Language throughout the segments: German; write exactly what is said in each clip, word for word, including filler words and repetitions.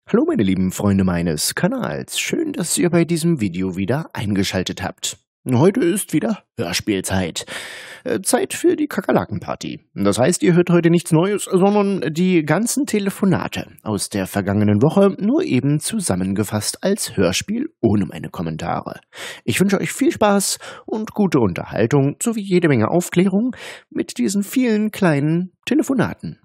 Hallo meine lieben Freunde meines Kanals, schön, dass ihr bei diesem Video wieder eingeschaltet habt. Heute ist wieder Hörspielzeit. Äh, Zeit für die Kakerlakenparty. Das heißt, ihr hört heute nichts Neues, sondern die ganzen Telefonate aus der vergangenen Woche nur eben zusammengefasst als Hörspiel ohne meine Kommentare. Ich wünsche euch viel Spaß und gute Unterhaltung sowie jede Menge Aufklärung mit diesen vielen kleinen Telefonaten.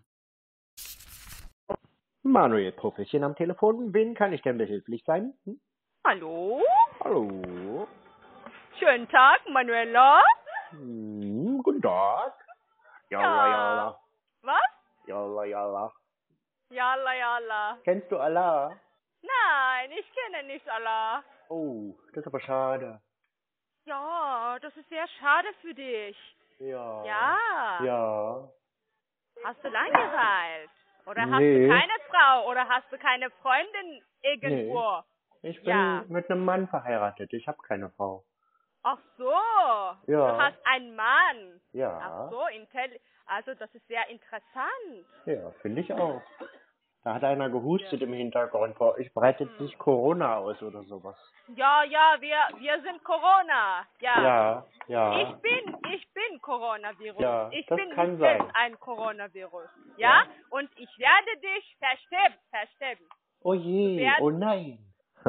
Manuel Puffelchen am Telefon. Wen kann ich denn behilflich sein? Hm? Hallo? Hallo? Schönen Tag, Manuela. Hm, guten Tag. Jalla, Ja. jalla. Was? Jalla, jalla. Jalla, jalla. Kennst du Allah? Nein, ich kenne nicht Allah. Oh, das ist aber schade. Ja, das ist sehr schade für dich. Ja. Ja. Ja. Hast du Langeweile? Oder hast Nee. du keine Frau? Oder hast du keine Freundin irgendwo? Ich bin Ja. mit einem Mann verheiratet. Ich habe keine Frau. Ach so. Ja. Du hast einen Mann. Ja. Ach so, intelli- also das ist sehr interessant. Ja, finde ich auch. Da hat einer gehustet Ja. im Hintergrund. Ich breitet sich Corona aus oder sowas. Ja, ja, wir, wir sind Corona. Ja. Ja, ja. Ich bin, ich bin Coronavirus. Ja, ich das bin kann nicht sein. selbst ein Coronavirus. Ja? Ja. Und ich werde dich versterben, versterben. Oh je, Wer- oh nein.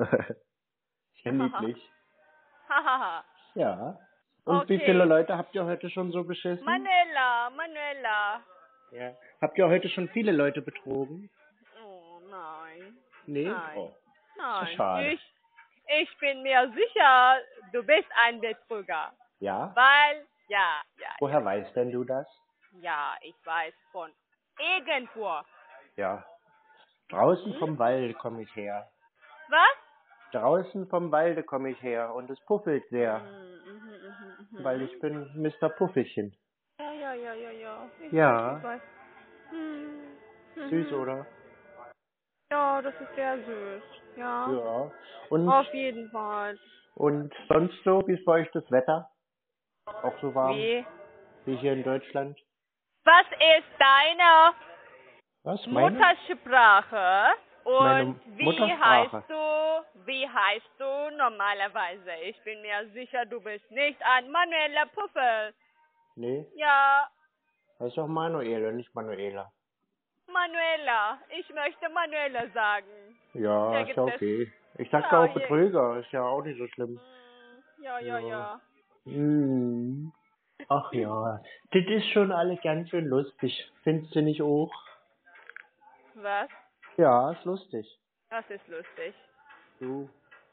Ja, niedlich. Hahaha. Ja. Und wie Okay. viele Leute habt ihr heute schon so beschissen? Manuela, Manuela. Ja. Habt ihr heute schon viele Leute betrogen? Oh nein. Nee? Nein. Oh. Nein. Schade. Ich, ich bin mir sicher, du bist ein Betrüger. Ja? Weil, ja, ja, Woher weißt denn du das? ja, ich weiß von irgendwo. Ja. Draußen Hm? vom Walde komme ich her. Was? Draußen vom Walde komme ich her und es puffelt sehr, Mhm, mhm, mhm, mhm. weil ich bin Mister Puffelchen. Ja, ja, ja, ja, ja. Ich Ja. weiß, ich weiß. Hm. Mhm. Süß, oder? Ja, das ist sehr süß. Ja. Ja. Und, Auf jeden Fall. und sonst so, wie ist bei euch das Wetter? Auch so warm? Wie? Wie hier in Deutschland? Was ist deine Was? Meine? Muttersprache? Und Meine wie Muttersprache. heißt du? Wie heißt du normalerweise? Ich bin mir sicher, du bist nicht ein Manuela Puffel. Nee, Ja, heißt doch Manuela, nicht Manuela. Manuela. Ich möchte Manuela sagen. Ja, Ja, ist gibt ja es. okay. Ich sag Ja, ja auch hier- Betrüger, ist ja auch nicht so schlimm. Hm, Ja, ja, Ja. ja. Hm. Ach ja, das ist schon alles ganz schön lustig. Findest du nicht auch? Was? Ja, ist lustig. Das ist lustig. Du.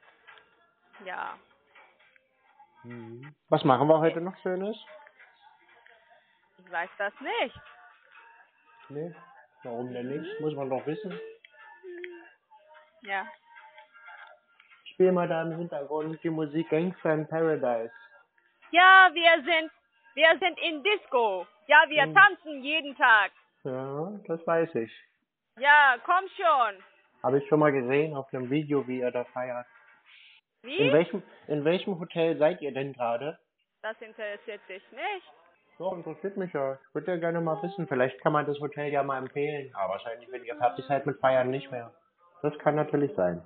Ja. Hm. Was machen wir heute noch Schönes? Ich weiß das nicht. Nee, warum denn nicht? Muss man doch wissen. Ja. Spiel mal da im Hintergrund die Musik Gangster in Paradise. Ja, wir sind, wir sind in Disco. Ja, wir Hm. tanzen jeden Tag. Ja, das weiß ich. Ja, komm schon. Habe ich schon mal gesehen auf einem Video, wie ihr da feiert. Wie? In welchem, in welchem Hotel seid ihr denn gerade? Das interessiert dich nicht. Ja, interessiert mich ja. Ich würde ja gerne mal wissen. Vielleicht kann man das Hotel ja mal empfehlen. Aber wahrscheinlich, wenn ihr fertig seid mit Feiern, nicht mehr. Das kann natürlich sein.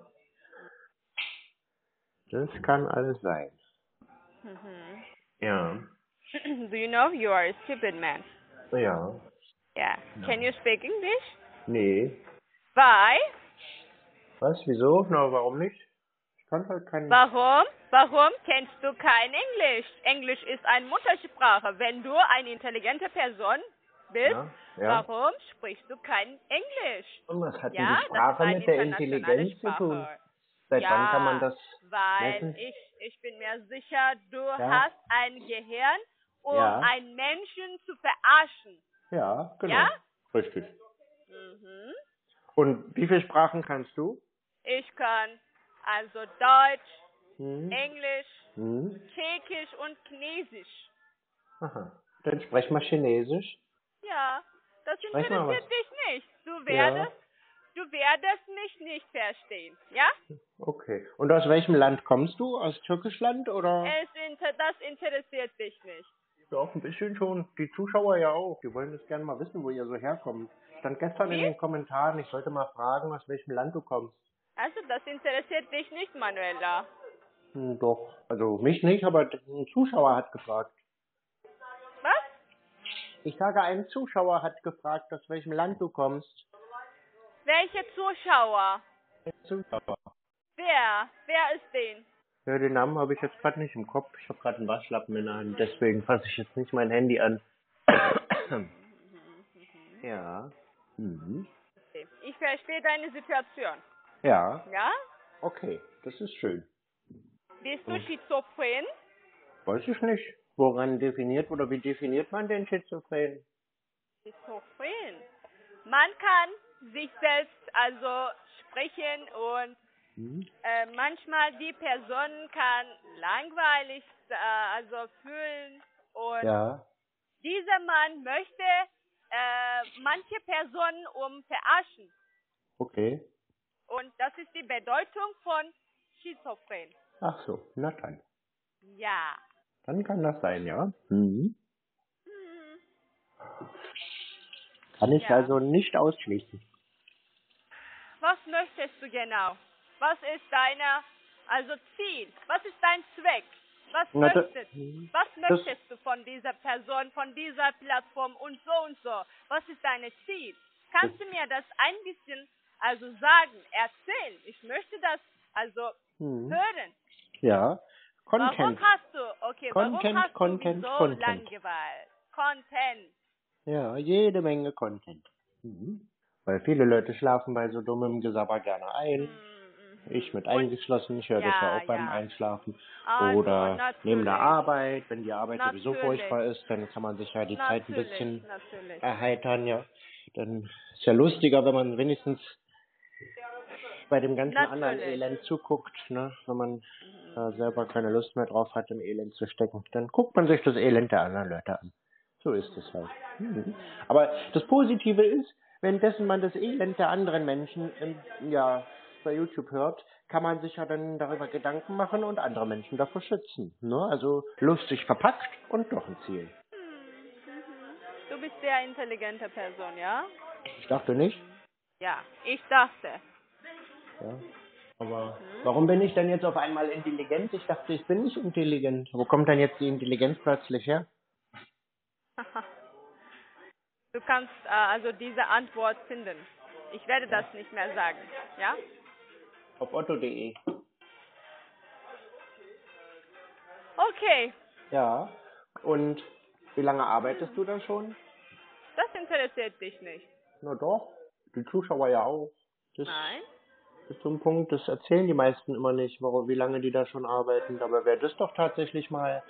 Das kann alles sein. Mhm. Ja. Do you know you are a stupid man? Ja. Yeah. Can you speak English? Nee. Why? Was? Wieso? Na, warum nicht? Ich kann halt kein... Warum? Warum kennst du kein Englisch? Englisch ist eine Muttersprache. Wenn du eine intelligente Person bist, Ja, ja. warum sprichst du kein Englisch? Und was hat denn Ja, die Sprache das ist mit der eine internationale Intelligenz zu tun? Sprache. Seit Ja, wann kann man das weil messen? ich, ich bin mir sicher, du Ja. hast ein Gehirn, um Ja. einen Menschen zu verarschen. Ja, genau. Ja? Richtig. Mhm. Und wie viele Sprachen kannst du? Ich kann also Deutsch, Hm. Englisch, Hm. Tschechisch und Chinesisch. Aha. Dann sprech mal Chinesisch. Ja, das Sprech mal interessiert was. dich nicht. Du werdest, du werdest mich nicht verstehen, ja? Okay. Und aus welchem Land kommst du? Aus Türkischland oder? Es inter das interessiert dich nicht. Ja, auch ein bisschen schon. Die Zuschauer ja auch. Die wollen das gerne mal wissen, wo ihr so herkommt. stand gestern in Wie? den Kommentaren, ich sollte mal fragen, aus welchem Land du kommst. Also das interessiert dich nicht, Manuela. Hm, doch, also mich nicht, aber ein Zuschauer hat gefragt. Was? Ich sage, ein Zuschauer hat gefragt, aus welchem Land du kommst. Welche Zuschauer? Ein Zuschauer. Wer? Wer ist den? Ja, den Namen habe ich jetzt gerade nicht im Kopf. Ich habe gerade einen Waschlappen in der Hand, deswegen fasse ich jetzt nicht mein Handy an. Ja. Mhm. Okay. Ich verstehe deine Situation. Ja, Ja? okay, das ist schön. Bist du Hm. schizophren? Weiß ich nicht. Woran definiert oder wie definiert man den Schizophren? Schizophren. Man kann sich selbst also sprechen und Hm? äh, manchmal die Person kann langweilig äh, also fühlen und Ja, dieser Mann möchte äh, manche Personen um verarschen okay. und das ist die Bedeutung von Schizophren. Ach so, na dann. Ja. Dann kann das sein, ja. Mhm. Hm. Kann ich Ja. also nicht ausschließen. Was möchtest du genau? Was ist deine also Ziel? Was ist dein Zweck? Was Na, da- möchtest Mhm. Was Das- möchtest du von dieser Person, von dieser Plattform und so und so? Was ist dein Ziel? Kannst du mir das ein bisschen also sagen, erzählen? Ich möchte das also Mhm. hören. Ja, Warum Content. hast du, okay, warum Content, hast Content, du so Content. Langeweile? Content. Ja, jede Menge Content. Mhm. Weil viele Leute schlafen bei so dummem Gesabber gerne ein. Mhm, mhm. Ich mit Und- eingeschlossen, ich höre das ja Ja, auch beim ja. Einschlafen. Also, Oder natürlich. neben der Arbeit, wenn die Arbeit sowieso Natürlich. furchtbar ist, dann kann man sich ja die Zeit ein Natürlich, bisschen natürlich. erheitern, ja. Dann ist ja lustiger, wenn man wenigstens bei dem ganzen anderen Natürlich. Elend zuguckt, ne? Wenn man da selber keine Lust mehr drauf hat, im Elend zu stecken. Dann guckt man sich das Elend der anderen Leute an. So ist es halt. Mhm. Aber das Positive ist, währenddessen man das Elend der anderen Menschen im, ja, bei YouTube hört, kann man sich ja dann darüber Gedanken machen und andere Menschen davor schützen. Ne? Also lustig verpackt und doch ein Ziel. Du bist sehr intelligente Person, ja? Ich dachte nicht. Ja, ich dachte. Ja. Aber warum bin ich denn jetzt auf einmal intelligent? Ich dachte, ich bin nicht intelligent. Wo kommt denn jetzt die Intelligenz plötzlich her? Du kannst äh, also diese Antwort finden. Ich werde das nicht mehr sagen, ja? Auf otto punkt de. Okay, Ja. Und wie lange arbeitest du da schon? das interessiert dich nicht. Na doch. Die Zuschauer ja auch. Das Nein? ist so ein Punkt, das erzählen die meisten immer nicht, warum, wie lange die da schon arbeiten. Dabei wäre das doch tatsächlich mal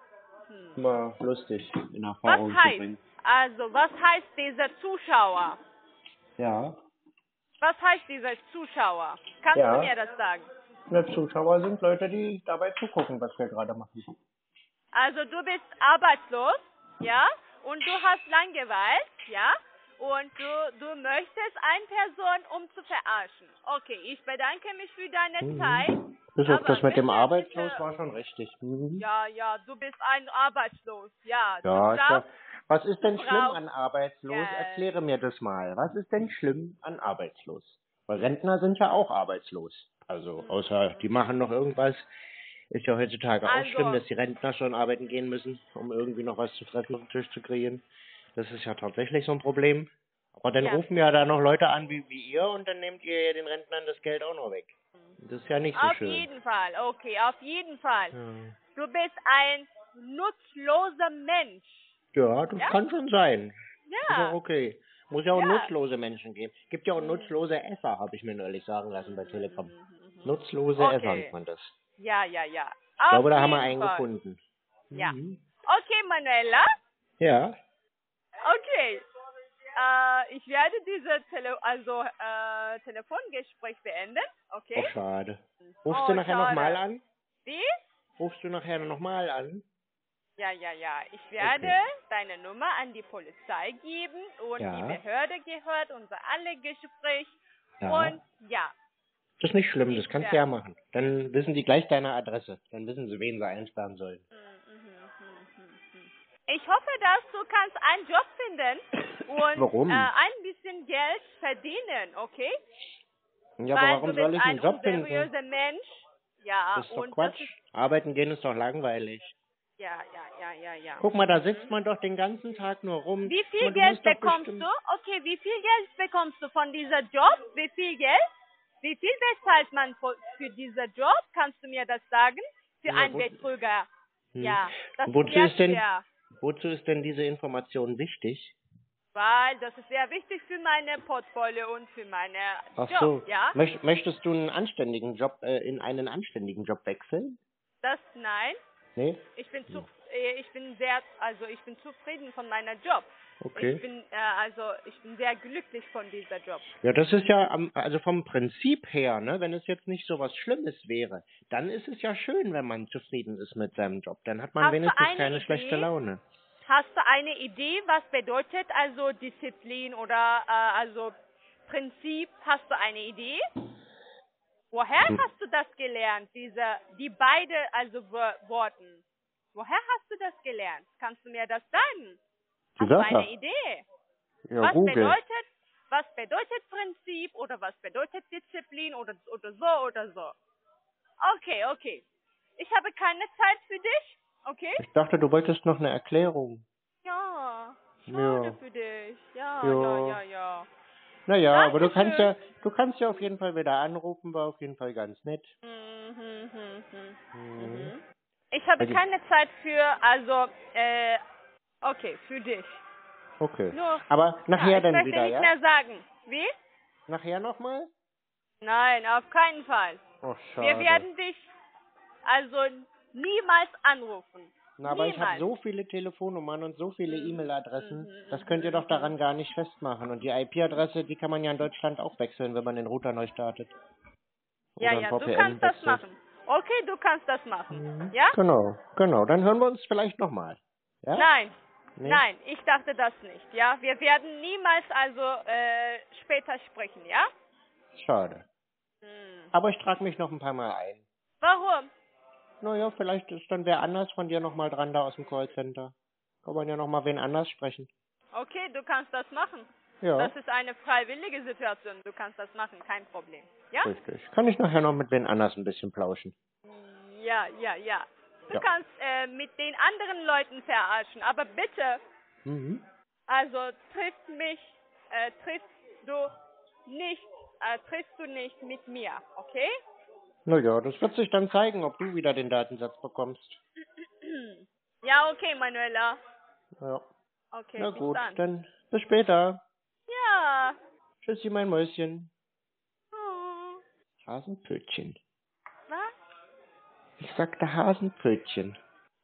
Hm. mal lustig in Was Erfahrung zu heißt, bringen. also was heißt dieser Zuschauer? Ja. Was heißt dieser Zuschauer? Kannst Ja. du mir das sagen? Na, Zuschauer sind Leute, die dabei zugucken, was wir gerade machen. Also du bist arbeitslos, ja? Und du hast Langeweile, ja? Und du, du möchtest eine Person, um zu verarschen. Okay, ich bedanke mich für deine Mhm. Zeit. Bis auf Aber das mit dem bitte, Arbeitslos bitte- war schon richtig. Mhm. Ja, ja, du bist ein Arbeitslos, ja. Du Ja, ist ja. brauchst, Was ist denn du schlimm brauchst an arbeitslos? Geld. Erkläre mir das mal. Was ist denn schlimm an arbeitslos? Weil Rentner sind ja auch arbeitslos. Also, außer die machen noch irgendwas. Ist ja heutzutage auch Also- schlimm, dass die Rentner schon arbeiten gehen müssen, um irgendwie noch was zu fressen auf den Tisch zu kriegen. Das ist ja tatsächlich so ein Problem. Aber dann Ja. rufen ja da noch Leute an wie, wie ihr und dann nehmt ihr ja den Rentnern das Geld auch noch weg. Das ist ja nicht so auf schön. jeden Fall, okay, auf jeden Fall. Ja. Du bist ein nutzloser Mensch. Ja, das Ja? kann schon sein. Ist auch Ja. okay. Muss ja auch Ja. nutzlose Menschen geben. Gibt ja auch Mhm. nutzlose Esser, habe ich mir neulich sagen lassen bei Telegram. Nutzlose Okay. Esser nennt man das. Ja, ja, ja. Ich glaube, da Auf haben wir jeden einen Fall. gefunden. Ja. Mhm. Okay, Manuela. Ja. Okay. Äh, ich werde dieses Tele also, äh, Telefongespräch beenden. Okay? Oh, schade. Rufst Oh, du nachher schade. nochmal an? Wie? Rufst du nachher nochmal an? Ja, ja, ja. Ich werde Okay. deine Nummer an die Polizei geben und Ja. die Behörde gehört unser alle Gespräch. Ja. Und ja. Das ist nicht schlimm, das Ich kannst du werde- ja machen. Dann wissen die gleich deine Adresse. Dann wissen sie, wen sie einsperren sollen. Mhm, mhm, mhm, mhm. Ich hoffe, dass du kannst einen Job finden und Warum? Äh, ein bisschen bisschen Geld verdienen, okay? Ja, aber Weil warum du soll bist ich ein einen Job finden? unseriöser Mensch. Ja, Das ist doch und Quatsch. das ist, Arbeiten gehen ist doch langweilig. ja, ja, ja, ja, ja. Guck mal, da sitzt man doch den ganzen Tag nur rum. Wie viel Man, du Geld musst doch bekommst bestimmt... du? Okay, wie viel Geld bekommst du von dieser Job? Wie viel Geld? Wie viel bezahlt man für, für diesen Job? Kannst du mir das sagen? Für Ja, einen wo- Betrüger. Hm. Ja, das Wozu ist sehr ist denn- schwer. Wozu ist denn diese Information wichtig? Weil das ist sehr wichtig für meine Portfolio und für meine Ach Job, so. ja? Möcht, möchtest du einen anständigen Job, äh, in einen anständigen Job wechseln? Das, nein. Nee? Ich bin zu, äh, ich bin sehr, also ich bin zufrieden von meiner Job. Okay. Ich bin, äh, also ich bin sehr glücklich von dieser Job. Ja, das ist ja, am, also vom Prinzip her, ne, wenn es jetzt nicht so was Schlimmes wäre, dann ist es ja schön, wenn man zufrieden ist mit seinem Job. Dann hat man Hast du wenigstens eine keine Idee? schlechte Laune. Hast du eine Idee, was bedeutet also Disziplin oder äh, also Prinzip? Hast du eine Idee? Woher Hm. hast du das gelernt, diese, die beide also Wo- Worten? Woher hast du das gelernt? Kannst du mir das sagen? Die Hast du Wörter. eine Idee? Ja, was Google. bedeutet, was bedeutet Prinzip oder was bedeutet Disziplin oder, oder so oder so? Okay, okay. Ich habe keine Zeit für dich, okay? Ich dachte, du wolltest noch eine Erklärung. Ja, schade Ja. für dich. Ja, Ja. ja, ja, ja. Naja, aber du kannst ja, Dankeschön. du kannst ja auf jeden Fall wieder anrufen, war auf jeden Fall ganz nett. Mhm, mhm, mhm. Mhm. Mhm. Ich habe Also- keine Zeit für, also, äh, okay, für dich. Okay. Nur, Aber nachher ja, ich dann möchte wieder, nicht ja? mehr sagen. Wie? Nachher nochmal? Nein, auf keinen Fall. Oh, Wir schade. werden dich also niemals anrufen. Na, aber ich habe niemals. so viele Telefonnummern und so viele Mhm. E-Mail-Adressen, Mhm, das mhm, könnt ihr doch mhm. daran gar nicht festmachen. Und die I P-Adresse, die kann man ja in Deutschland auch wechseln, wenn man den Router neu startet. Ja, Oder ein ja, V du P N kannst das wechselt. machen. Okay, du kannst das machen. Mhm. Ja? Genau, genau. Dann hören wir uns vielleicht nochmal. Ja? Nein. Nee? Nein, ich dachte das nicht, ja? Wir werden niemals also äh, später sprechen, ja? Schade. Hm. Aber ich trage mich noch ein paar Mal ein. Warum? Naja, vielleicht ist dann wer anders von dir nochmal dran da aus dem Callcenter. Kann man ja nochmal wen anders sprechen. Okay, du kannst das machen. Ja, Das ist eine freiwillige Situation. Du kannst das machen, kein Problem. Ja? richtig. Kann ich nachher noch mit wen anders ein bisschen plauschen. Ja, ja, ja. Du Ja. kannst äh, mit den anderen Leuten verarschen, aber bitte, Mhm. also triffst mich, äh, triffst du nicht, äh, triffst du nicht mit mir, okay? Naja, das wird sich dann zeigen, ob du wieder den Datensatz bekommst. Ja, okay, Manuela. Ja. Okay, Na bis gut, dann. dann bis später. Ja. Tschüssi, mein Mäuschen. Oh. Hasenpfötchen. Was? Ich sagte Hasenpfötchen.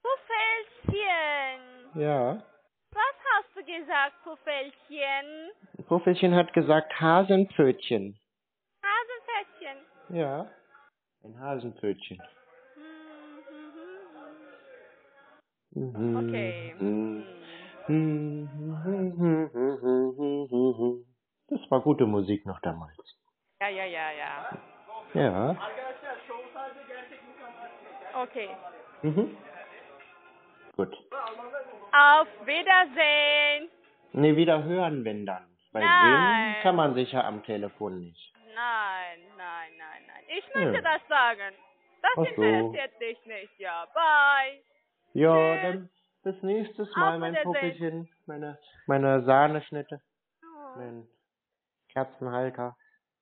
Puffelchen. Ja. Was hast du gesagt, Puffelchen? Puffelchen hat gesagt Hasenpfötchen. Hasenpfötchen. Ja. Ein Hasenpfötchen. Mhm. Okay. Mhm. Mhm. Das war gute Musik noch damals. Ja, ja, ja, ja. Ja. Okay. Mhm. Gut. Auf Wiedersehen. Ne, wieder hören, wenn dann. Weil Nein. sehen kann man sich ja am Telefon nicht. Nein, nein, nein, nein. Ich möchte Ja. das sagen. Das Ach so. interessiert dich nicht, ja. Bye. Ja, Tschüss. dann bis nächstes Mal, Auf mein Wiedersehen. Puppelchen. Meine, meine Sahneschnitte. Oh. Mein Kerzenhalter.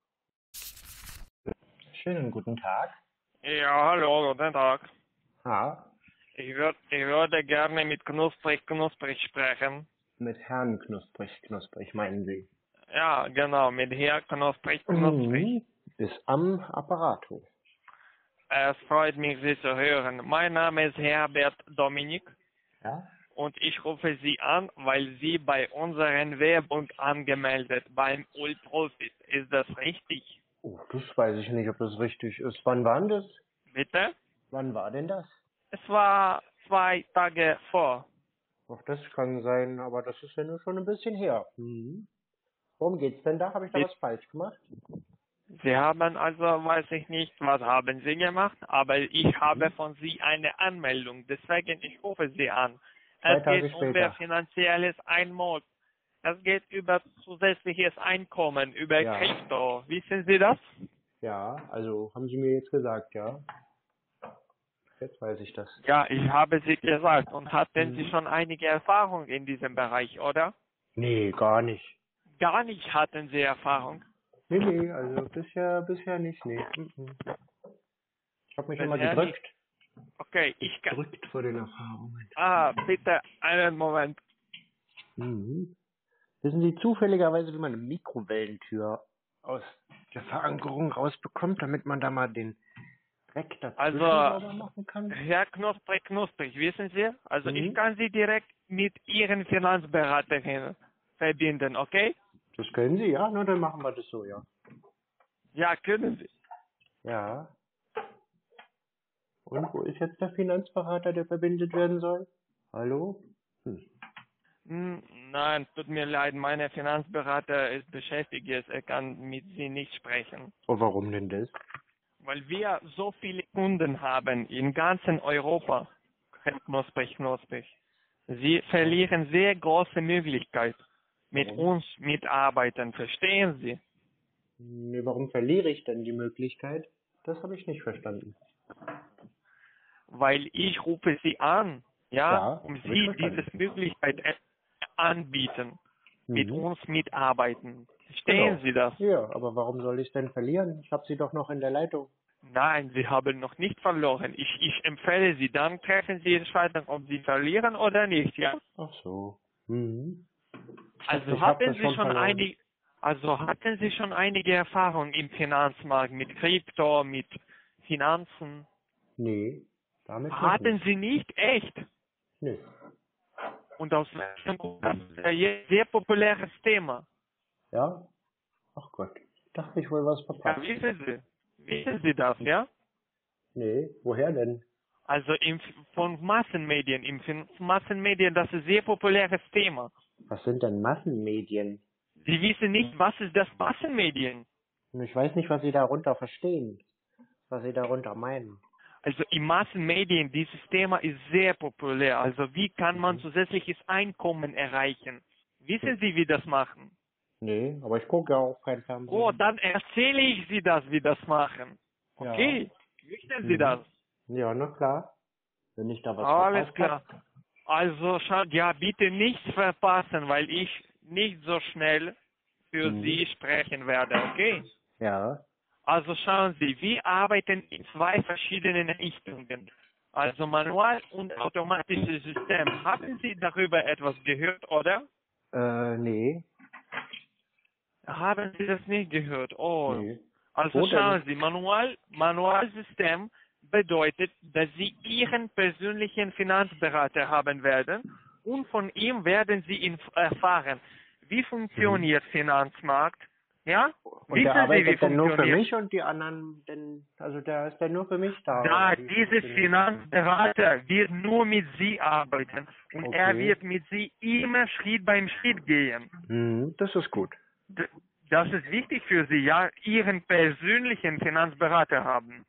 Schönen guten Tag. Ja, hallo, guten Tag. Ja, Ich, würd, ich würde gerne mit Knusprig Knusprig sprechen. mit Herrn Knusprig, Knusprig, meinen Sie? Ja, genau, mit Herr Knusprig Knusprig. Mhm. Ist am Apparato. Es freut mich, Sie zu hören. Mein Name ist Herbert Dominik Ja? und ich rufe Sie an, weil Sie bei unserer Werbung angemeldet beim Ulprofit. Ist das richtig? Oh, das weiß ich nicht, ob das richtig ist. Wann war denn das? Bitte? Wann war denn das? Es war zwei Tage vor. Ach, das kann sein, aber das ist ja nur schon ein bisschen her. Mhm. Worum geht's denn da? Habe ich da Mit- was falsch gemacht? Sie haben also, weiß ich nicht, was haben Sie gemacht, aber ich habe von Sie eine Anmeldung, deswegen ich rufe Sie an. Zwei Es Tage geht um später. Ihr finanzielles Einmol Es geht über zusätzliches Einkommen, über Ja. Krypto. Wissen Sie das? Ja, also haben Sie mir jetzt gesagt, ja. Jetzt weiß ich das. Ja, ich habe Sie gesagt. Und hatten Sie Mhm. schon einige Erfahrung in diesem Bereich, oder? Nee, gar nicht. Gar nicht hatten Sie Erfahrung. Nee, nee, also bisher, bisher nicht, nee. Mhm. Ich habe mich immer Bisher gedrückt. Okay, ich kann. Gedrückt vor den Erfahrungen. Ah, bitte einen Moment. Mhm. Wissen Sie zufälligerweise, wie man eine Mikrowellentür aus der Verankerung rausbekommt, damit man da mal den Dreck dazwischen Also, sauber machen kann? Herr Knusprig, Knusprig, wissen Sie? Also ich Mhm. kann Sie direkt mit Ihren Finanzberaterin verbinden, okay? Das können Sie, ja? Na, dann machen wir das so, ja. Ja, können Sie. Ja. Und wo ist jetzt der Finanzberater, der verbindet werden soll? Hallo? Hm. Hm, Nein, tut mir leid, mein Finanzberater ist beschäftigt jetzt, er kann mit Sie nicht sprechen. Oh, warum denn das? Weil wir so viele Kunden haben in ganzen Europa, Herr Knusprig, Knusprig. Sie verlieren sehr große Möglichkeit mit Warum? uns mitarbeiten, verstehen Sie? Nee, warum verliere ich denn die Möglichkeit? Das habe ich nicht verstanden. Weil ich rufe Sie an, ja, Ja, um hab ich Sie verstanden. diese Möglichkeit äh, anbieten, mit Mhm. uns mitarbeiten. Verstehen Genau. Sie das? Ja, aber warum soll ich denn verlieren? Ich habe Sie doch noch in der Leitung. Nein, Sie haben noch nicht verloren. Ich, ich empfehle Sie, dann treffen Sie Entscheidung, ob Sie verlieren oder nicht, ja? Ach so. Mhm. Ich dachte, Also ich habe hatten das Sie schon schon verloren. einige, also hatten Sie schon einige Erfahrung im Finanzmarkt mit Krypto, mit Finanzen? Nee, damit noch Hatten nicht. Sie nicht? Echt? Nee. Und aus welchem Grund? Das ist ein sehr populäres Thema. Ja? Ach Gott. Dachte ich wohl was Ja, verpasst. wissen Sie, wissen Sie das, ja? Nee, woher denn? Also im, von Massenmedien, im Fin- Massenmedien, das ist ein sehr populäres Thema. Was sind denn Massenmedien? Sie wissen nicht, was ist das Massenmedien? Und ich weiß nicht, was Sie darunter verstehen. Was Sie darunter meinen. Also im Massenmedien, dieses Thema ist sehr populär. Also wie kann man Mhm. zusätzliches Einkommen erreichen? Wissen Sie, wie das machen? Nee, aber ich gucke ja auch kein Fernsehen. Oh, dann erzähle ich Sie das, wie das machen. Okay, möchten Sie Mhm. das? Ja, na klar. Wenn ich da was Alles verpasst klar. habe. Also schaut, ja, bitte nichts verpassen, weil ich nicht so schnell für Mhm. Sie sprechen werde, okay? Ja. Also schauen Sie, wir arbeiten in zwei verschiedenen Richtungen. Also manual und automatisches System. Haben Sie darüber etwas gehört, oder? Äh, nee. Haben Sie das nicht gehört? Oh. Nee. Also Wo schauen denn? Sie, Manual, Manualsystem bedeutet, dass Sie Ihren persönlichen Finanzberater haben werden und von ihm werden Sie in, erfahren, wie funktioniert Finanzmarkt, ja? Und der Wissen Sie, wie arbeitet dann nur für funktioniert? mich und die anderen, denn, also der ist dann nur für mich da. Da Oder wie dieser funktioniert Finanzberater wird nur mit Sie arbeiten und Okay. er wird mit Sie immer Schritt beim Schritt gehen. das? Mhm, das ist gut. D- Das ist wichtig für Sie, ja, Ihren persönlichen Finanzberater haben.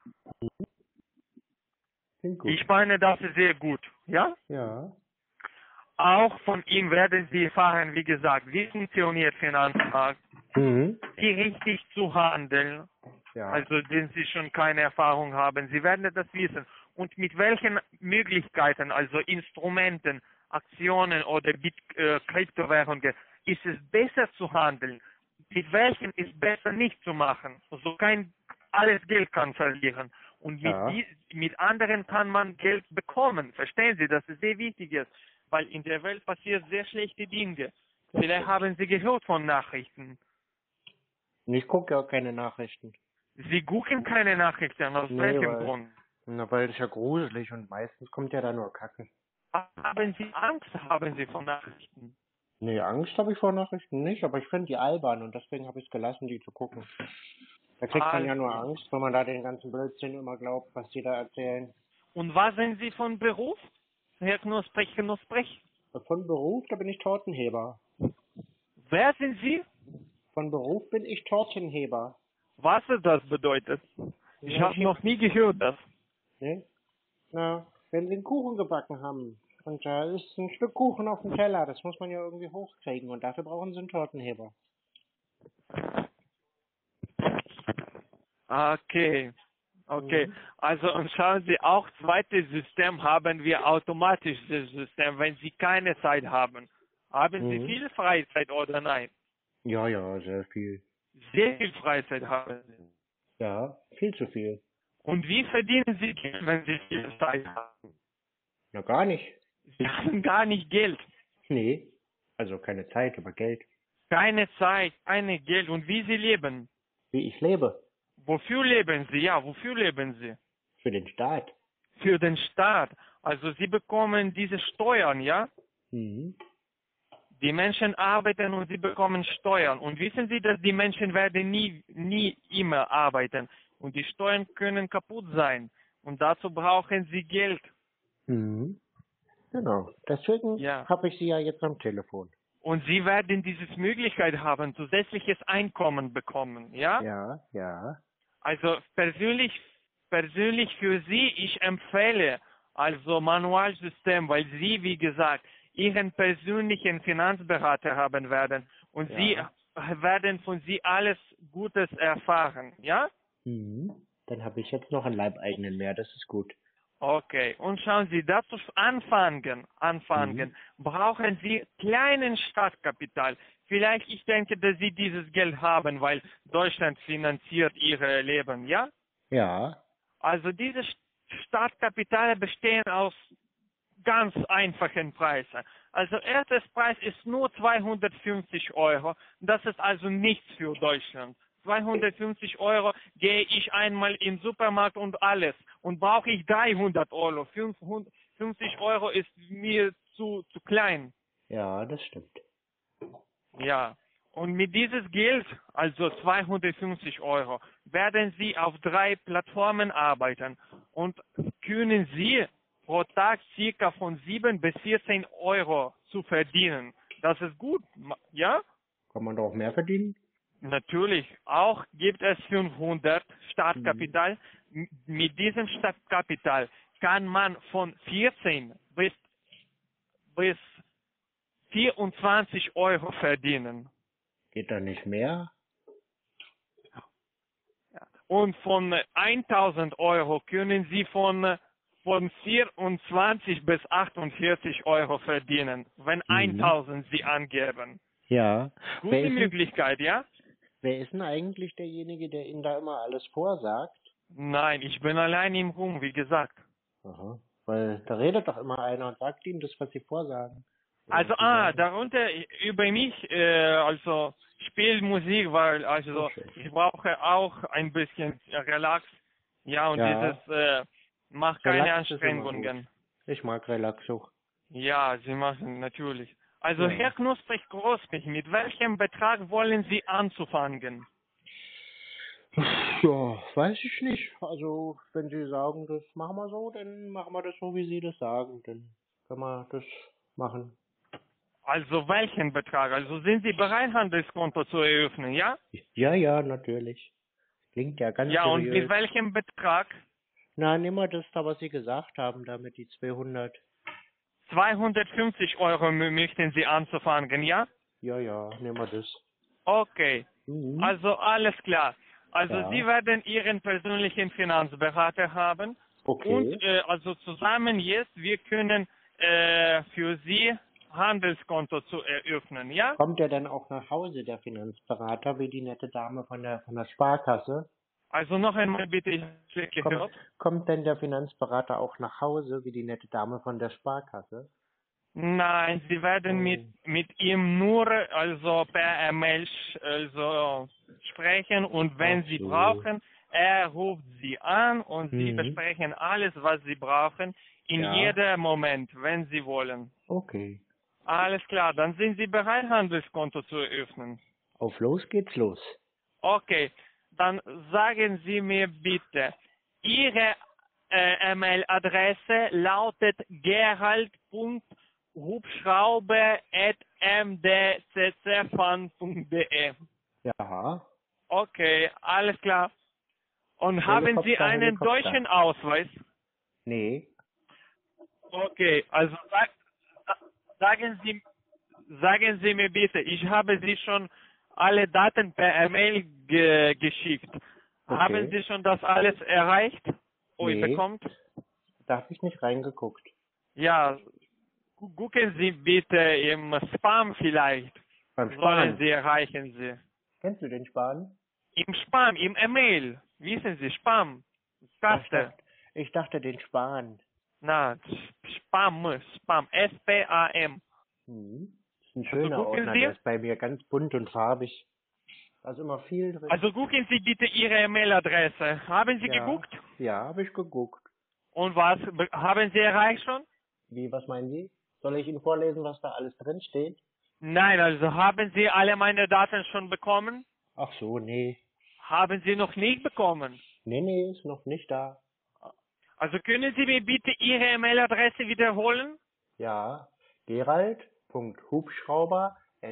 Klingt gut. Ich meine, das ist sehr gut, ja? Ja. Auch von ihm werden Sie erfahren, wie gesagt, wie funktioniert Finanzmarkt, Mhm. wie richtig zu handeln, Ja. also wenn Sie schon keine Erfahrung haben. Sie werden das wissen. Und mit welchen Möglichkeiten, also Instrumenten, Aktionen oder Bit äh, Kryptowährungen, ist es besser zu handeln? Mit welchen ist besser nicht zu machen? So kein alles Geld kann verlieren. Und mit, Ja. die, mit anderen kann man Geld bekommen. Verstehen Sie, das ist sehr wichtig ist, weil in der Welt passiert sehr schlechte Dinge. Vielleicht haben Sie gehört von Nachrichten. Und ich gucke ja auch keine Nachrichten. Sie gucken keine Nachrichten, aus Nee, welchem weil, Grund? na, weil das ist ja gruselig und meistens kommt ja da nur Kacke. Haben Sie Angst, haben Sie vor Nachrichten? Nee, Angst habe ich vor Nachrichten nicht, aber ich finde die albern und deswegen habe ich es gelassen, die zu gucken. Da kriegt man ja nur Also. Angst, wenn man da den ganzen Blödsinn immer glaubt, was die da erzählen. Und was sind Sie von Beruf? Herr Knusprig, Knusprig? Von Beruf, da bin ich Tortenheber. Wer sind Sie? Von Beruf bin ich Tortenheber. Was das bedeutet? Ich Ja, habe noch nie gehört das. Ne? Na, wenn Sie einen Kuchen gebacken haben Und da ist ein Stück Kuchen auf dem Teller. Das muss man ja irgendwie hochkriegen. Und dafür brauchen Sie einen Tortenheber. Okay. Okay, Mhm. also und schauen Sie, auch zweites System haben wir automatisches System, wenn Sie keine Zeit haben. Haben Sie Mhm. viel Freizeit oder nein? Ja, ja, sehr viel. Sehr viel Freizeit haben Sie. Ja, viel zu viel. Und wie verdienen Sie Geld, wenn Sie viel Zeit haben? Na, gar nicht. Sie haben gar nicht Geld. Nee. Also keine Zeit, aber Geld. Keine Zeit, keine Geld. Und wie Sie leben? Wie ich lebe. Wofür leben Sie? Ja, wofür leben Sie? Für den Staat. Für den Staat. Also Sie bekommen diese Steuern, ja? Mhm. Die Menschen arbeiten und sie bekommen Steuern. Und wissen Sie, dass die Menschen werden nie, nie immer arbeiten. Und die Steuern können kaputt sein. Und dazu brauchen sie Geld. Mhm. Genau. Deswegen Ja. habe ich Sie ja jetzt am Telefon. Und sie werden diese Möglichkeit haben, zusätzliches Einkommen bekommen, ja? Ja, ja. Also persönlich, persönlich für Sie, ich empfehle also Manualsystem, weil Sie, wie gesagt, Ihren persönlichen Finanzberater haben werden und Ja. Sie werden von Sie alles Gutes erfahren, ja? Mhm. Dann habe ich jetzt noch einen Leibeigenen mehr, das ist gut. Okay, und schauen Sie, dazu anfangen, anfangen, Mhm. brauchen Sie kleinen Startkapital. Vielleicht, ich denke, dass Sie dieses Geld haben, weil Deutschland finanziert Ihr Leben, ja? Ja. Also diese Startkapital bestehen aus ganz einfachen Preisen. Also erstes Preis ist nur zweihundertfünfzig Euro. Das ist also nichts für Deutschland. zweihundertfünfzig Euro gehe ich einmal in den Supermarkt und alles. Und brauche ich dreihundert Euro. fünfhundertfünfzig Euro ist mir zu, zu klein. Ja, das stimmt. Ja. Und mit dieses Geld, also zweihundertfünfzig Euro, werden Sie auf drei Plattformen arbeiten und können Sie pro Tag circa von sieben bis vierzehn Euro zu verdienen. Das ist gut, ja? Kann man doch mehr verdienen? Natürlich. Auch gibt es fünfhundert Startkapital. M- Mit diesem Startkapital kann man von vierzehn bis, bis vierundzwanzig Euro verdienen. Geht da nicht mehr? Und von tausend Euro können Sie von, von vierundzwanzig bis achtundvierzig Euro verdienen, wenn Mhm. tausend Sie angeben. Ja. Gute Wer ist, denn, Möglichkeit, ja? wer ist denn eigentlich derjenige, der Ihnen da immer alles vorsagt? Nein, ich bin allein im Ruhm, wie gesagt. Aha. Weil da redet doch immer einer und sagt Ihnen das, was Sie vorsagen. Oder Also, was Sie ah, sagen. darunter über mich, äh, also spielt Musik, weil also Oh, schön. ich brauche auch ein bisschen Relax. Ja, und Ja. dieses äh, macht keine Relax ist immer gut. Anstrengungen. Ich mag Relax auch. Ja, Sie machen natürlich. Also Ja. Herr Knusprig Großmich, mit welchem Betrag wollen Sie anzufangen? Ja, weiß ich nicht. Also, wenn Sie sagen, das machen wir so, dann machen wir das so, wie Sie das sagen. Dann können wir das machen. Also welchen Betrag? Also sind Sie bereit, Handelskonto zu eröffnen, ja? Ja, ja, natürlich. Klingt ja ganz Ja, und mit seriös. welchem Betrag? Na, nehmen wir das da, was Sie gesagt haben, damit die zweihundert. zweihundertfünfzig Euro mö- möchten Sie anzufangen, ja? Ja, ja, nehmen wir das. Okay, Mhm. also alles klar. Also Ja. Sie werden Ihren persönlichen Finanzberater haben. Okay. Und äh, also zusammen jetzt, wir können äh, für Sie Handelskonto zu eröffnen, ja? Kommt der dann auch nach Hause, der Finanzberater, wie die nette Dame von der von der Sparkasse? Also noch einmal bitte, ich habe schlecht Kommt, gehört. kommt denn der Finanzberater auch nach Hause, wie die nette Dame von der Sparkasse? Nein, Sie werden mit, mit ihm nur also per E-Mail sch- also sprechen und wenn Ach Sie so. brauchen, er ruft Sie an und Sie Mhm. besprechen alles, was Sie brauchen, in Ja. jedem Moment, wenn Sie wollen. Okay. Alles klar, dann sind Sie bereit, Handelskonto zu eröffnen. Auf los geht's los. Okay, dann sagen Sie mir bitte, Ihre äh, E-Mail-Adresse lautet gerald.hubschrauber at m d c c fund punkt d e. Ja. Okay, alles klar. Und haben Sie Helikopter, einen Helikopter. deutschen Ausweis? Nee. Okay, also sag, sagen Sie, sagen Sie mir bitte, ich habe Sie schon alle Daten per E-Mail ge geschickt. Okay. Haben Sie schon das alles erreicht? Ui, Nee. bekommt? Da habe ich nicht reingeguckt. Ja, gu- gucken Sie bitte im Spam vielleicht. Beim Sollen Sparen. Sie erreichen Sie. Kennst du den Sparen? Im Spam, im E-Mail. Wissen Sie, Spam. Ich Kaste. dachte, ich dachte den Sparen. Na, Spam, Spam, S P A M. Hm. Das ist ein Also schöner gucken Ordner, Sie. der ist bei mir ganz bunt und farbig. Da ist immer viel drin. Also gucken Sie bitte Ihre E-Mail-Adresse. Haben Sie ja, geguckt? Ja, habe ich geguckt. Und was? Be- Haben Sie erreicht schon? Wie, was meinen Sie? Soll ich Ihnen vorlesen, was da alles drin steht? Nein, also haben Sie alle meine Daten schon bekommen? Ach so, nee. Haben Sie noch nicht bekommen? Nee, nee, ist noch nicht da. Also können Sie mir bitte Ihre E-Mail-Adresse wiederholen? Ja, gerald.hubschrauber at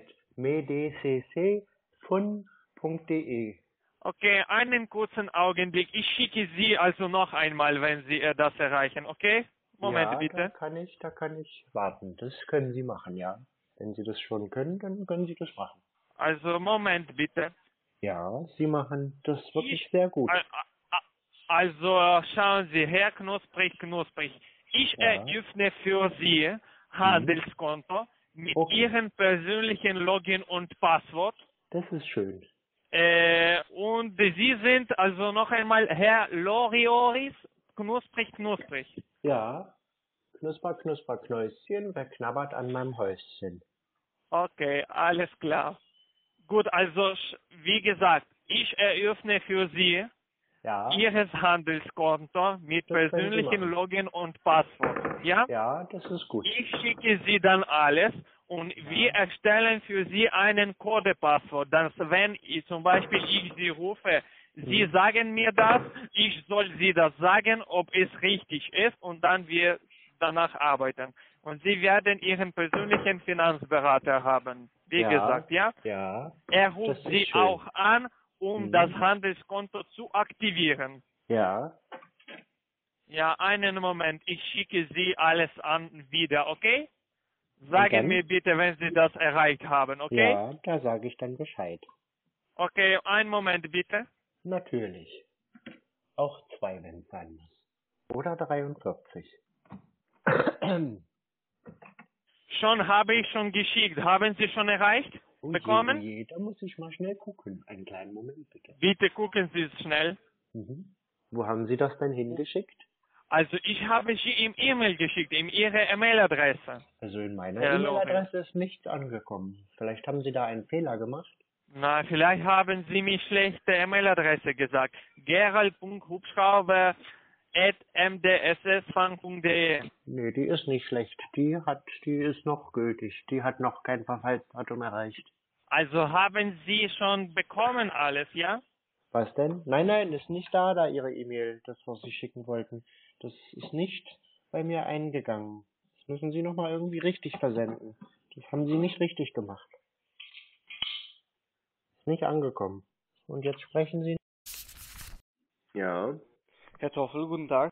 medccfun punkt de. Okay, einen kurzen Augenblick. Ich schicke Sie also noch einmal, wenn Sie äh, das erreichen, okay? Moment ja, Da bitte. kann ich, da kann ich warten. Das können Sie machen, ja. Wenn Sie das schon können, dann können Sie das machen. Also Moment bitte. Ja, Sie machen das wirklich Ich, sehr gut. Al- a- Also schauen Sie, Herr Knusprig, Knusprig, ich Ja. eröffne für Sie Handelskonto mit Okay. Ihrem persönlichen Login und Passwort. Das ist schön. Äh, und Sie sind also noch einmal Herr Lorioris, Knusprig, Knusprig. Ja, Knusper, Knusper, Knäuschen, wer knabbert an meinem Häuschen? Okay, alles klar. Gut, also sch- wie gesagt, ich eröffne für Sie Ja, Ihres Handelskonto mit Das können Sie persönlichem machen. Login und Passwort. Ja? ja, das ist gut. Ich schicke Sie dann alles und wir erstellen für Sie einen Codepasswort. Dass wenn ich, zum Beispiel ich Sie rufe, Sie Mhm. sagen mir das, ich soll Sie das sagen, ob es richtig ist und dann wir danach arbeiten. Und Sie werden Ihren persönlichen Finanzberater haben. Wie Ja. gesagt, ja? Ja, Er Das ruft ist Sie schön. auch an, um Mhm. das Handelskonto zu aktivieren. ja, Ja, einen Moment. Ich schicke Sie alles an wieder, okay? Und Sagen dann? mir bitte, wenn Sie das erreicht haben, okay? ja, da sage ich dann Bescheid. Okay, einen Moment bitte. Natürlich. Auch zwei, wenn es sein muss. Oder dreiundvierzig. Schon habe ich schon geschickt. Haben Sie schon erreicht? Oh je, Bekommen? oh je, da muss ich mal schnell gucken. Einen kleinen Moment bitte. Bitte gucken Sie es schnell. Mhm. Wo haben Sie das denn hingeschickt? Also ich habe Sie im E-Mail geschickt, in Ihre E-Mail-Adresse. Also in meiner Herr E-Mail-Adresse ist nichts angekommen. Vielleicht haben Sie da einen Fehler gemacht? Na, vielleicht haben Sie mir schlechte E-Mail-Adresse gesagt. gerald.hubschrauber at m d s s fang punkt de. Nee, die ist nicht schlecht. Die hat, die ist noch gültig. Die hat noch kein Verfallsdatum erreicht. Also haben Sie schon bekommen alles, ja? Was denn? Nein, nein, ist nicht da, da Ihre E-Mail, das, was Sie schicken wollten. Das ist nicht bei mir eingegangen. Das müssen Sie nochmal irgendwie richtig versenden. Das haben Sie nicht richtig gemacht. Ist nicht angekommen. Und jetzt sprechen Sie. Ja. Herr Toffel, guten Tag.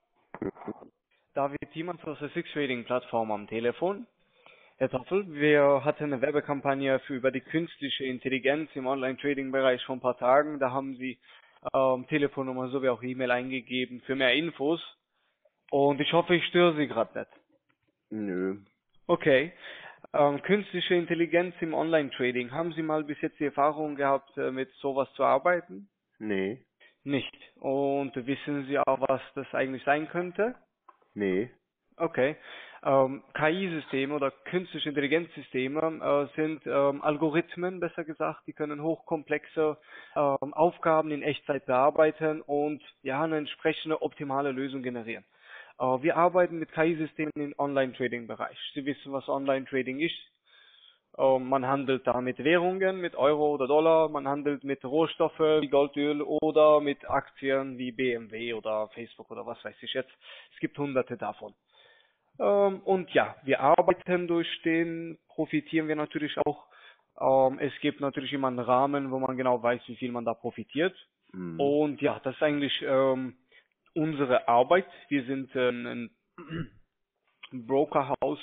David Thiemann von der Six Trading Plattform am Telefon. Herr Toffel, wir hatten eine Werbekampagne für über die künstliche Intelligenz im Online-Trading-Bereich vor ein paar Tagen. Da haben Sie ähm, Telefonnummer sowie auch E-Mail eingegeben für mehr Infos. Und ich hoffe, ich störe Sie gerade nicht. Nö. Okay. Ähm, künstliche Intelligenz im Online-Trading. Haben Sie mal bis jetzt die Erfahrung gehabt, äh, mit sowas zu arbeiten? Nee. Nicht. Und wissen Sie auch, was das eigentlich sein könnte? Nee. Okay. Ähm, K I-Systeme oder künstliche Intelligenzsysteme äh, sind ähm, Algorithmen, besser gesagt, die können hochkomplexe ähm, Aufgaben in Echtzeit bearbeiten und ja eine entsprechende optimale Lösung generieren. Äh, wir arbeiten mit K I-Systemen im Online-Trading-Bereich. Sie wissen, was Online-Trading ist. Äh, man handelt da mit Währungen, mit Euro oder Dollar, man handelt mit Rohstoffe wie Gold, Öl oder mit Aktien wie B M W oder Facebook oder was weiß ich jetzt. Es gibt hunderte davon. Ähm, und ja, wir arbeiten durch den, profitieren wir natürlich auch. Ähm, es gibt natürlich immer einen Rahmen, wo man genau weiß, wie viel man da profitiert. Mhm. Und ja, das ist eigentlich ähm, unsere Arbeit. Wir sind äh, ein Brokerhaus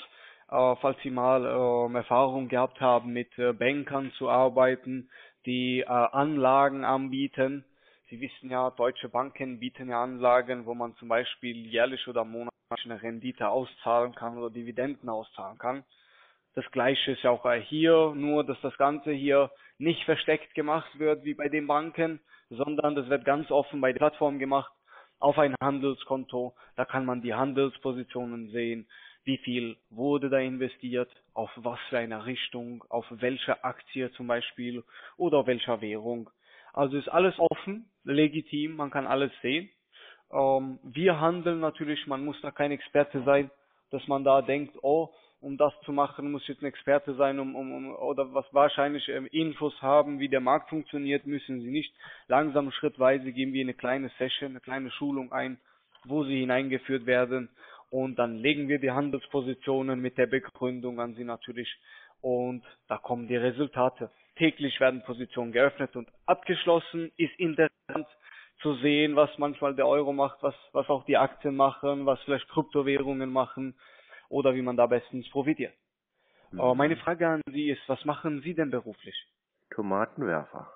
äh, falls Sie mal äh, Erfahrung gehabt haben, mit äh, Bankern zu arbeiten, die äh, Anlagen anbieten. Sie wissen ja, deutsche Banken bieten ja Anlagen, wo man zum Beispiel jährlich oder monatlich eine Rendite auszahlen kann oder Dividenden auszahlen kann. Das Gleiche ist ja auch hier, nur dass das Ganze hier nicht versteckt gemacht wird wie bei den Banken, sondern das wird ganz offen bei der Plattform gemacht, auf ein Handelskonto. Da kann man die Handelspositionen sehen, wie viel wurde da investiert, auf was für eine Richtung, auf welche Aktie zum Beispiel oder auf welcher Währung. Also ist alles offen, legitim, man kann alles sehen. Ähm, wir handeln natürlich, man muss da kein Experte sein, dass man da denkt, oh, um das zu machen, muss jetzt ein Experte sein, um, um, um oder was wahrscheinlich ähm, Infos haben, wie der Markt funktioniert, müssen Sie nicht. Langsam, schrittweise geben wir eine kleine Session, eine kleine Schulung ein, wo Sie hineingeführt werden und dann legen wir die Handelspositionen mit der Begründung an Sie natürlich und da kommen die Resultate. Täglich werden Positionen geöffnet und abgeschlossen, ist interessant zu sehen, was manchmal der Euro macht, was, was auch die Aktien machen, was vielleicht Kryptowährungen machen oder wie man da bestens profitiert. Mhm. Äh, meine Frage an Sie ist, was machen Sie denn beruflich? Tomatenwerfer.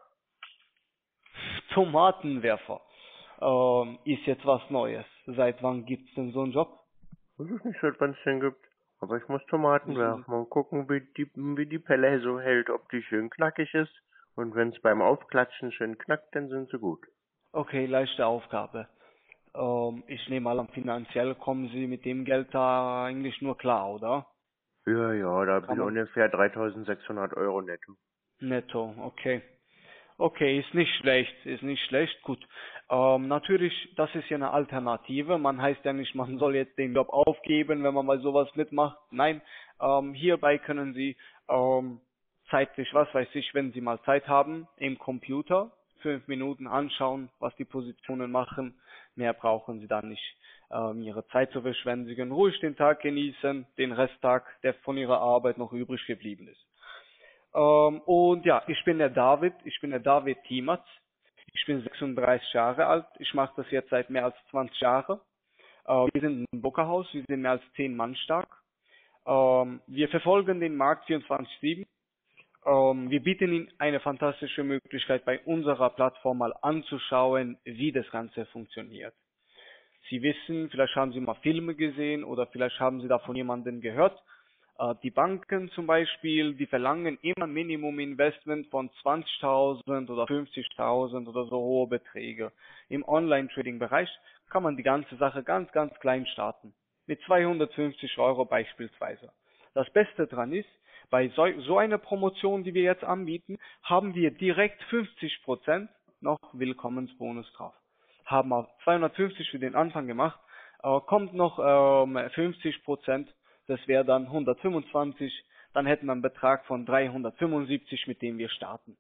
Tomatenwerfer. Ähm, ist jetzt was Neues. Seit wann gibt's denn so einen Job? Ich weiß nicht, seit wann es den gibt. Aber ich muss Tomaten werfen und gucken, wie die, wie die Pelle so hält, ob die schön knackig ist. Und wenn es beim Aufklatschen schön knackt, dann sind sie gut. Okay, leichte Aufgabe. Ähm, ich nehme mal an, finanziell kommen Sie mit dem Geld da eigentlich nur klar, oder? Ja, ja, da habe Kann ich man ungefähr dreitausendsechshundert Euro netto. netto, okay. Okay, ist nicht schlecht, ist nicht schlecht, gut. Ähm, natürlich, das ist ja eine Alternative. Man heißt ja nicht, man soll jetzt den Job aufgeben, wenn man mal sowas mitmacht. Nein, ähm, hierbei können Sie ähm, zeitlich, was weiß ich, wenn Sie mal Zeit haben, im Computer fünf Minuten anschauen, was die Positionen machen. Mehr brauchen Sie dann nicht, ähm, Ihre Zeit zu verschwenden. Sie können ruhig den Tag genießen, den Resttag, der von Ihrer Arbeit noch übrig geblieben ist. Ähm, und ja, ich bin der David, ich bin der David Tiematz. Ich bin sechsunddreißig Jahre alt. Ich mache das jetzt seit mehr als zwanzig Jahren. Äh, wir sind ein Brokerhaus, wir sind mehr als zehn Mann stark. Ähm, wir verfolgen den Markt vierundzwanzig sieben. Ähm, wir bieten Ihnen eine fantastische Möglichkeit, bei unserer Plattform mal anzuschauen, wie das Ganze funktioniert. Sie wissen, vielleicht haben Sie mal Filme gesehen oder vielleicht haben Sie da von jemandem gehört. Äh, Die Banken zum Beispiel, die verlangen immer Minimum Investment von zwanzigtausend oder fünfzigtausend oder so hohe Beträge. Im Online-Trading-Bereich kann man die ganze Sache ganz, ganz klein starten. Mit zweihundertfünfzig Euro beispielsweise. Das Beste dran ist, bei so, so einer Promotion, die wir jetzt anbieten, haben wir direkt fünfzig Prozent noch Willkommensbonus drauf. Haben wir zweihundertfünfzig für den Anfang gemacht, äh, kommt noch ähm, fünfzig Prozent, das wäre dann hundertfünfundzwanzig, dann hätten wir einen Betrag von dreihundertfünfundsiebzig, mit dem wir starten.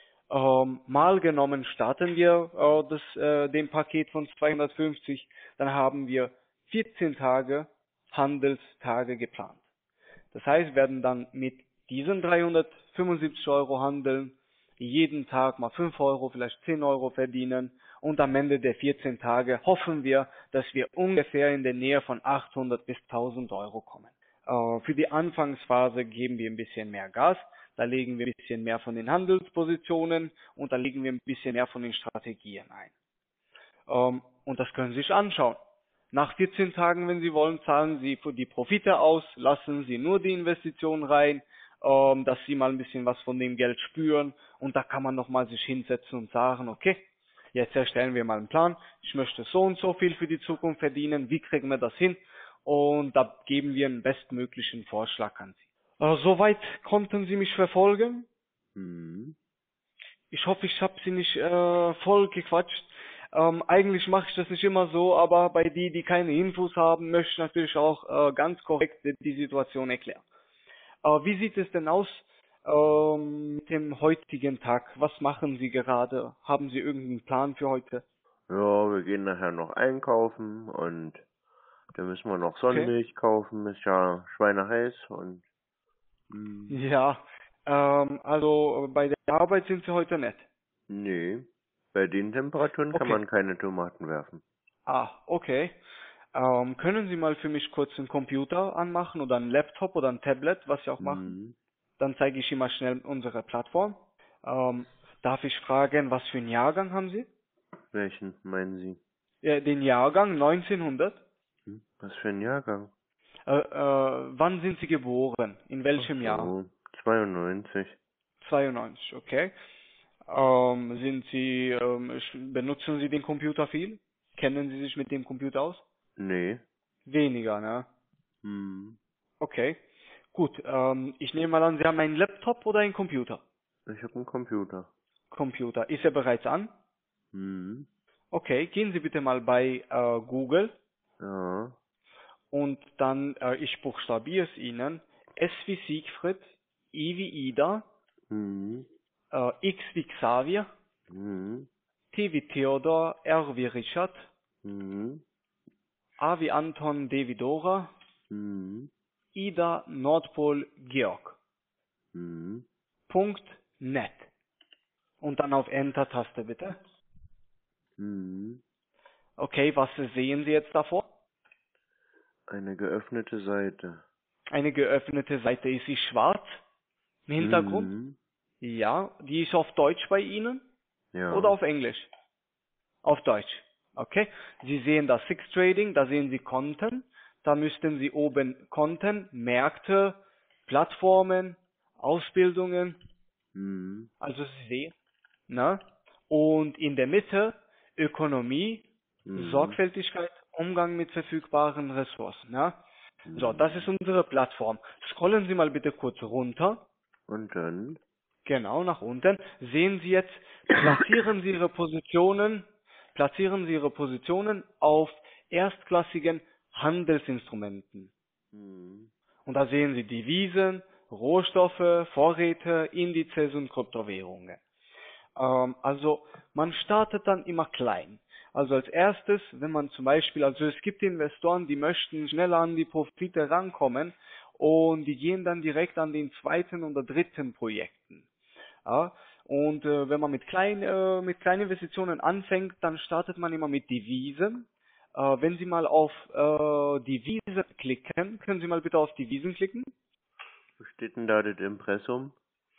Ähm, mal genommen starten wir äh, das, äh, den Paket von zweihundertfünfzig, dann haben wir vierzehn Tage Handelstage geplant. Das heißt, wir werden dann mit diesen dreihundertfünfundsiebzig Euro handeln, jeden Tag mal fünf Euro, vielleicht zehn Euro verdienen und am Ende der vierzehn Tage hoffen wir, dass wir ungefähr in der Nähe von achthundert bis tausend Euro kommen. Äh, für die Anfangsphase geben wir ein bisschen mehr Gas, da legen wir ein bisschen mehr von den Handelspositionen und da legen wir ein bisschen mehr von den Strategien ein. Ähm, und das können Sie sich anschauen. Nach vierzehn Tagen, wenn Sie wollen, zahlen Sie die Profite aus, lassen Sie nur die Investition rein, ähm, dass Sie mal ein bisschen was von dem Geld spüren und da kann man nochmal sich hinsetzen und sagen, okay, jetzt erstellen wir mal einen Plan, ich möchte so und so viel für die Zukunft verdienen, wie kriegen wir das hin? Und da geben wir einen bestmöglichen Vorschlag an Sie. Äh, soweit konnten Sie mich verfolgen. Mhm. Ich hoffe, ich habe Sie nicht äh, voll gequatscht. Ähm, eigentlich mache ich das nicht immer so, aber bei die, die keine Infos haben, möchte ich natürlich auch äh, ganz korrekt die Situation erklären. Äh, wie sieht es denn aus ähm, mit dem heutigen Tag? Was machen Sie gerade? Haben Sie irgendeinen Plan für heute? Ja, wir gehen nachher noch einkaufen und dann müssen wir noch Okay. Sonnenmilch kaufen, ist ja schweineheiß und mh, Ja, ähm, also bei der Arbeit sind Sie heute nicht. nee, bei den Temperaturen kann Okay. man keine Tomaten werfen. Ah, okay. Ähm, können Sie mal für mich kurz einen Computer anmachen oder einen Laptop oder ein Tablet, was Sie auch machen? Mhm. Dann zeige ich Ihnen mal schnell unsere Plattform. Ähm, darf ich fragen, was für einen Jahrgang haben Sie? Welchen meinen Sie? Ja, den Jahrgang neunzehnhundert. Hm? Was für ein Jahrgang? Äh, äh, wann sind Sie geboren? In Ach welchem Jahr? so, zweiundneunzig. zweiundneunzig, okay. Ähm, sind Sie, ähm, sch- benutzen Sie den Computer viel? Kennen Sie sich mit dem Computer aus? Nee. Weniger, ne? Hm. Okay. Gut, ähm, ich nehme mal an, Sie haben einen Laptop oder einen Computer? Ich habe einen Computer. Computer. Ist er bereits an? Hm. Okay, gehen Sie bitte mal bei äh, Google Ja. und dann, äh, ich buchstabiere es Ihnen, S wie Siegfried, I wie Ida, Hm. äh, X wie Xavier, Hm. T wie Theodor, R wie Richard, Hm. A wie Anton, D wie Dora, Hm. Ida, Nordpol, Georg. Hm. Punkt net. Und dann auf Enter-Taste bitte. Hm. Okay, was sehen Sie jetzt davor? Eine geöffnete Seite. Eine geöffnete Seite. Ist sie schwarz im Hintergrund? Hm. Ja. Die ist auf Deutsch bei Ihnen Ja. oder auf Englisch? Auf Deutsch. Okay. Sie sehen das Six Trading, da sehen Sie Konten. Da müssten Sie oben Konten, Märkte, Plattformen, Ausbildungen, Hm. also Sie sehen, ne? Und in der Mitte Ökonomie, Hm. Sorgfältigkeit, Umgang mit verfügbaren Ressourcen, ne? So, Hm. das ist unsere Plattform. Scrollen Sie mal bitte kurz runter. Und dann? Genau, nach unten. Sehen Sie jetzt, platzieren Sie Ihre Positionen, platzieren Sie Ihre Positionen auf erstklassigen Handelsinstrumenten. Hm. Und da sehen Sie Devisen, Rohstoffe, Vorräte, Indizes und Kryptowährungen. Ähm, also man startet dann immer klein. Also als erstes, wenn man zum Beispiel, also es gibt Investoren, die möchten schneller an die Profite rankommen und die gehen dann direkt an den zweiten oder dritten Projekten. Ja, und äh, wenn man mit kleinen äh, mit kleinen Investitionen anfängt, dann startet man immer mit Devisen. Äh, wenn Sie mal auf äh, Devisen klicken, können Sie mal bitte auf Devisen klicken. Wo steht denn da das Impressum?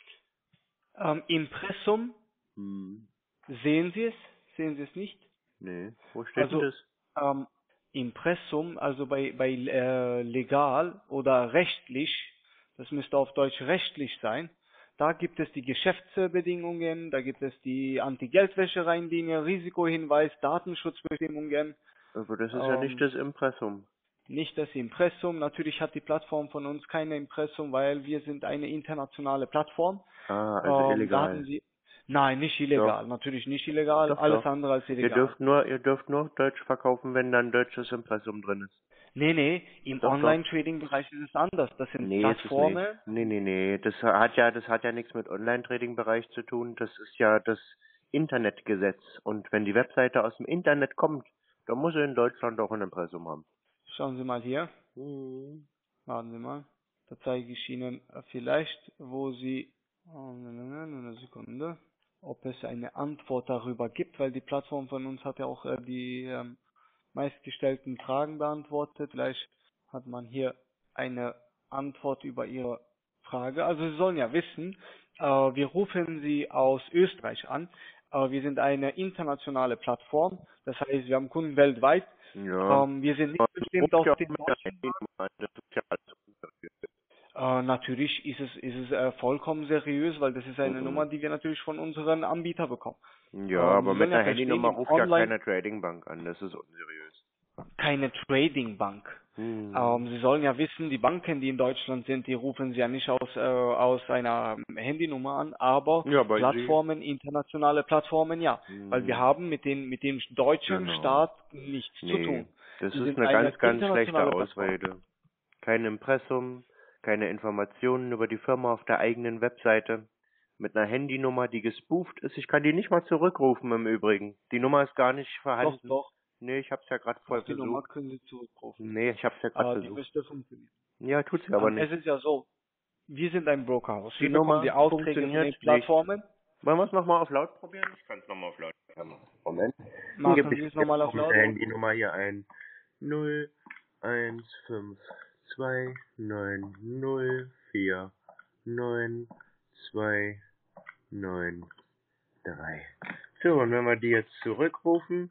Ähm, Impressum, Hm. sehen Sie es? Sehen Sie es nicht? Nee. Wo steht denn Also das? ähm, Impressum, also bei, bei äh, legal oder rechtlich, das müsste auf Deutsch rechtlich sein, da gibt es die Geschäftsbedingungen, da gibt es die Anti-Geldwäsche-Richtlinie, Risikohinweis, Datenschutzbestimmungen, Aber das ist ja nicht ähm, das Impressum. nicht das Impressum. Natürlich hat die Plattform von uns keine Impressum, weil wir sind eine internationale Plattform. Ah, also Ähm, da hatten illegal. Sie, nein, nicht Doch, illegal, natürlich nicht illegal, doch, alles doch. andere als Ihr illegal. dürft nur, ihr dürft nur Deutsch verkaufen, wenn da ein deutsches Impressum drin ist. Nee, nee, im Doch, doch. Online-Trading-Bereich ist es anders. Das sind Nee, ist es nicht. Plattformen. Nee, nee, nee. Das hat ja, das hat ja nichts mit Online-Trading-Bereich zu tun. Das ist ja das Internetgesetz. Und wenn die Webseite aus dem Internet kommt, dann muss sie in Deutschland auch ein Impressum haben. Schauen Sie mal hier. Hm. Warten Sie mal. Da zeige ich Ihnen äh, vielleicht, wo Sie, oh, ne, ne, ne, nur eine Sekunde, ob es eine Antwort darüber gibt, weil die Plattform von uns hat ja auch äh, die ähm, meistgestellten Fragen beantwortet. Vielleicht hat man hier eine Antwort über Ihre Frage. Also Sie sollen ja wissen, äh, wir rufen Sie aus Österreich an. Äh, wir sind eine internationale Plattform. Das heißt, wir haben Kunden weltweit. Ja. Ähm, wir sind nicht Aber das bestimmt ruft ja auf auch den mit der deutschen Handynummer an. Das ist ja alles unseriös. Äh, natürlich ist es, ist es äh, vollkommen seriös, weil das ist eine Mhm. Nummer, die wir natürlich von unseren Anbietern bekommen. Ja, Ähm, aber Sie sollen mit ja einer verstehen, Handynummer im ruft ja Online keine Tradingbank an. Das ist unseriös. keine Trading-Bank. Mhm. Ähm, Sie sollen ja wissen, die Banken, die in Deutschland sind, die rufen Sie ja nicht aus, äh, aus einer Handynummer an, aber Ja, bei Sie. Plattformen, internationale Plattformen, ja. Weil wir Mhm. haben mit, den, mit dem deutschen Genau. Staat nichts zu Nee, tun. das Wir ist sind eine eine ganz, ganz schlechte internationale Plattform. Ausrede. Kein Impressum, keine Informationen über die Firma auf der eigenen Webseite. Mit einer Handynummer, die gespooft ist. Ich kann die nicht mal zurückrufen im Übrigen. Die Nummer ist gar nicht Doch, vorhanden. doch, Nee, ich hab's ja gerade voll doch, die Nummer versucht. können Sie zurückrufen. Nee, ich hab's ja gerade Äh, die versucht. müsste funktionieren. Ja, tut sie aber Ähm, es nicht. ist ja so, wir sind ein Brokerhaus. Die Wir bekommen die Nummer Aufträge von den funktioniert nicht. Plattformen. Wollen wir es nochmal auf laut probieren? Ich kann es nochmal auf laut machen. Moment. Dann gebe Machen ich Sie es jetzt nochmal auf meine laut. Handynummer hier ein. null eins fünf zwei neun null vier neun zwei neun drei. So, und wenn wir die jetzt zurückrufen,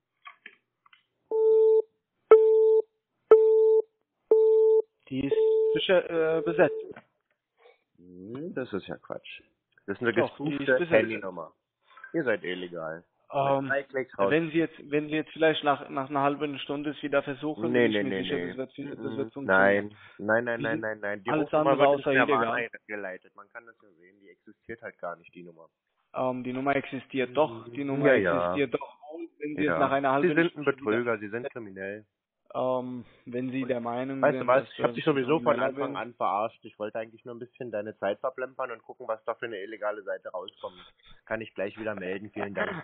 Die ist besche- äh, besetzt. hm, das ist ja Quatsch. Das ist eine Doch, die ist gespufte besetzt. Handynummer. Ihr seid illegal. Ähm, Drei Klicks raus. wenn Sie jetzt, wenn Sie jetzt vielleicht nach, nach einer halben Stunde es wieder versuchen, Nee, bin ich nee, mir nee, sicher, nee. das wird, das Mhm. wird funktionieren. Nein, nein, nein, Die nein, sind nein, nein. Die alles Rufnummer andere wird nicht außer mehr illegal. weitergeleitet. Man kann das ja sehen, die existiert halt gar nicht, die Nummer. Ähm, die Nummer existiert doch, die Nummer Ja, ja. existiert doch. Und wenn Sie jetzt Ja. nach einer halben Sie sind ein Stunde Betrüger, Sie sind kriminell. wieder, ähm, wenn Sie der Meinung Weißt du sind, was, dass ich habe äh, dich sowieso von krimineller Anfang bin, an verarscht. Ich wollte eigentlich nur ein bisschen deine Zeit verplempern und gucken, was da für eine illegale Seite rauskommt. Kann ich gleich wieder melden, vielen Dank.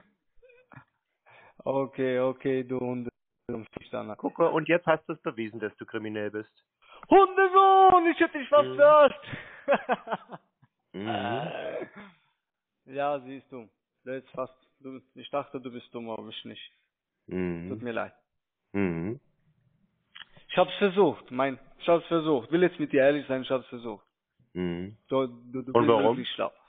Okay, okay, du Hunde. Gucke, und jetzt hast du es bewiesen, dass du kriminell bist. Hundesohn, ich hätte dich fast Mhm. verarscht. Mhm. Ja, siehst du. Jetzt fast. Du, ich dachte, du bist dumm, aber ich nicht. Tut Mhm. mir leid. Mhm. Ich hab's versucht, mein, ich hab's versucht. Will jetzt mit dir ehrlich sein, ich hab's versucht. Mhm. Du, du, du Und bist warum? wirklich schlau.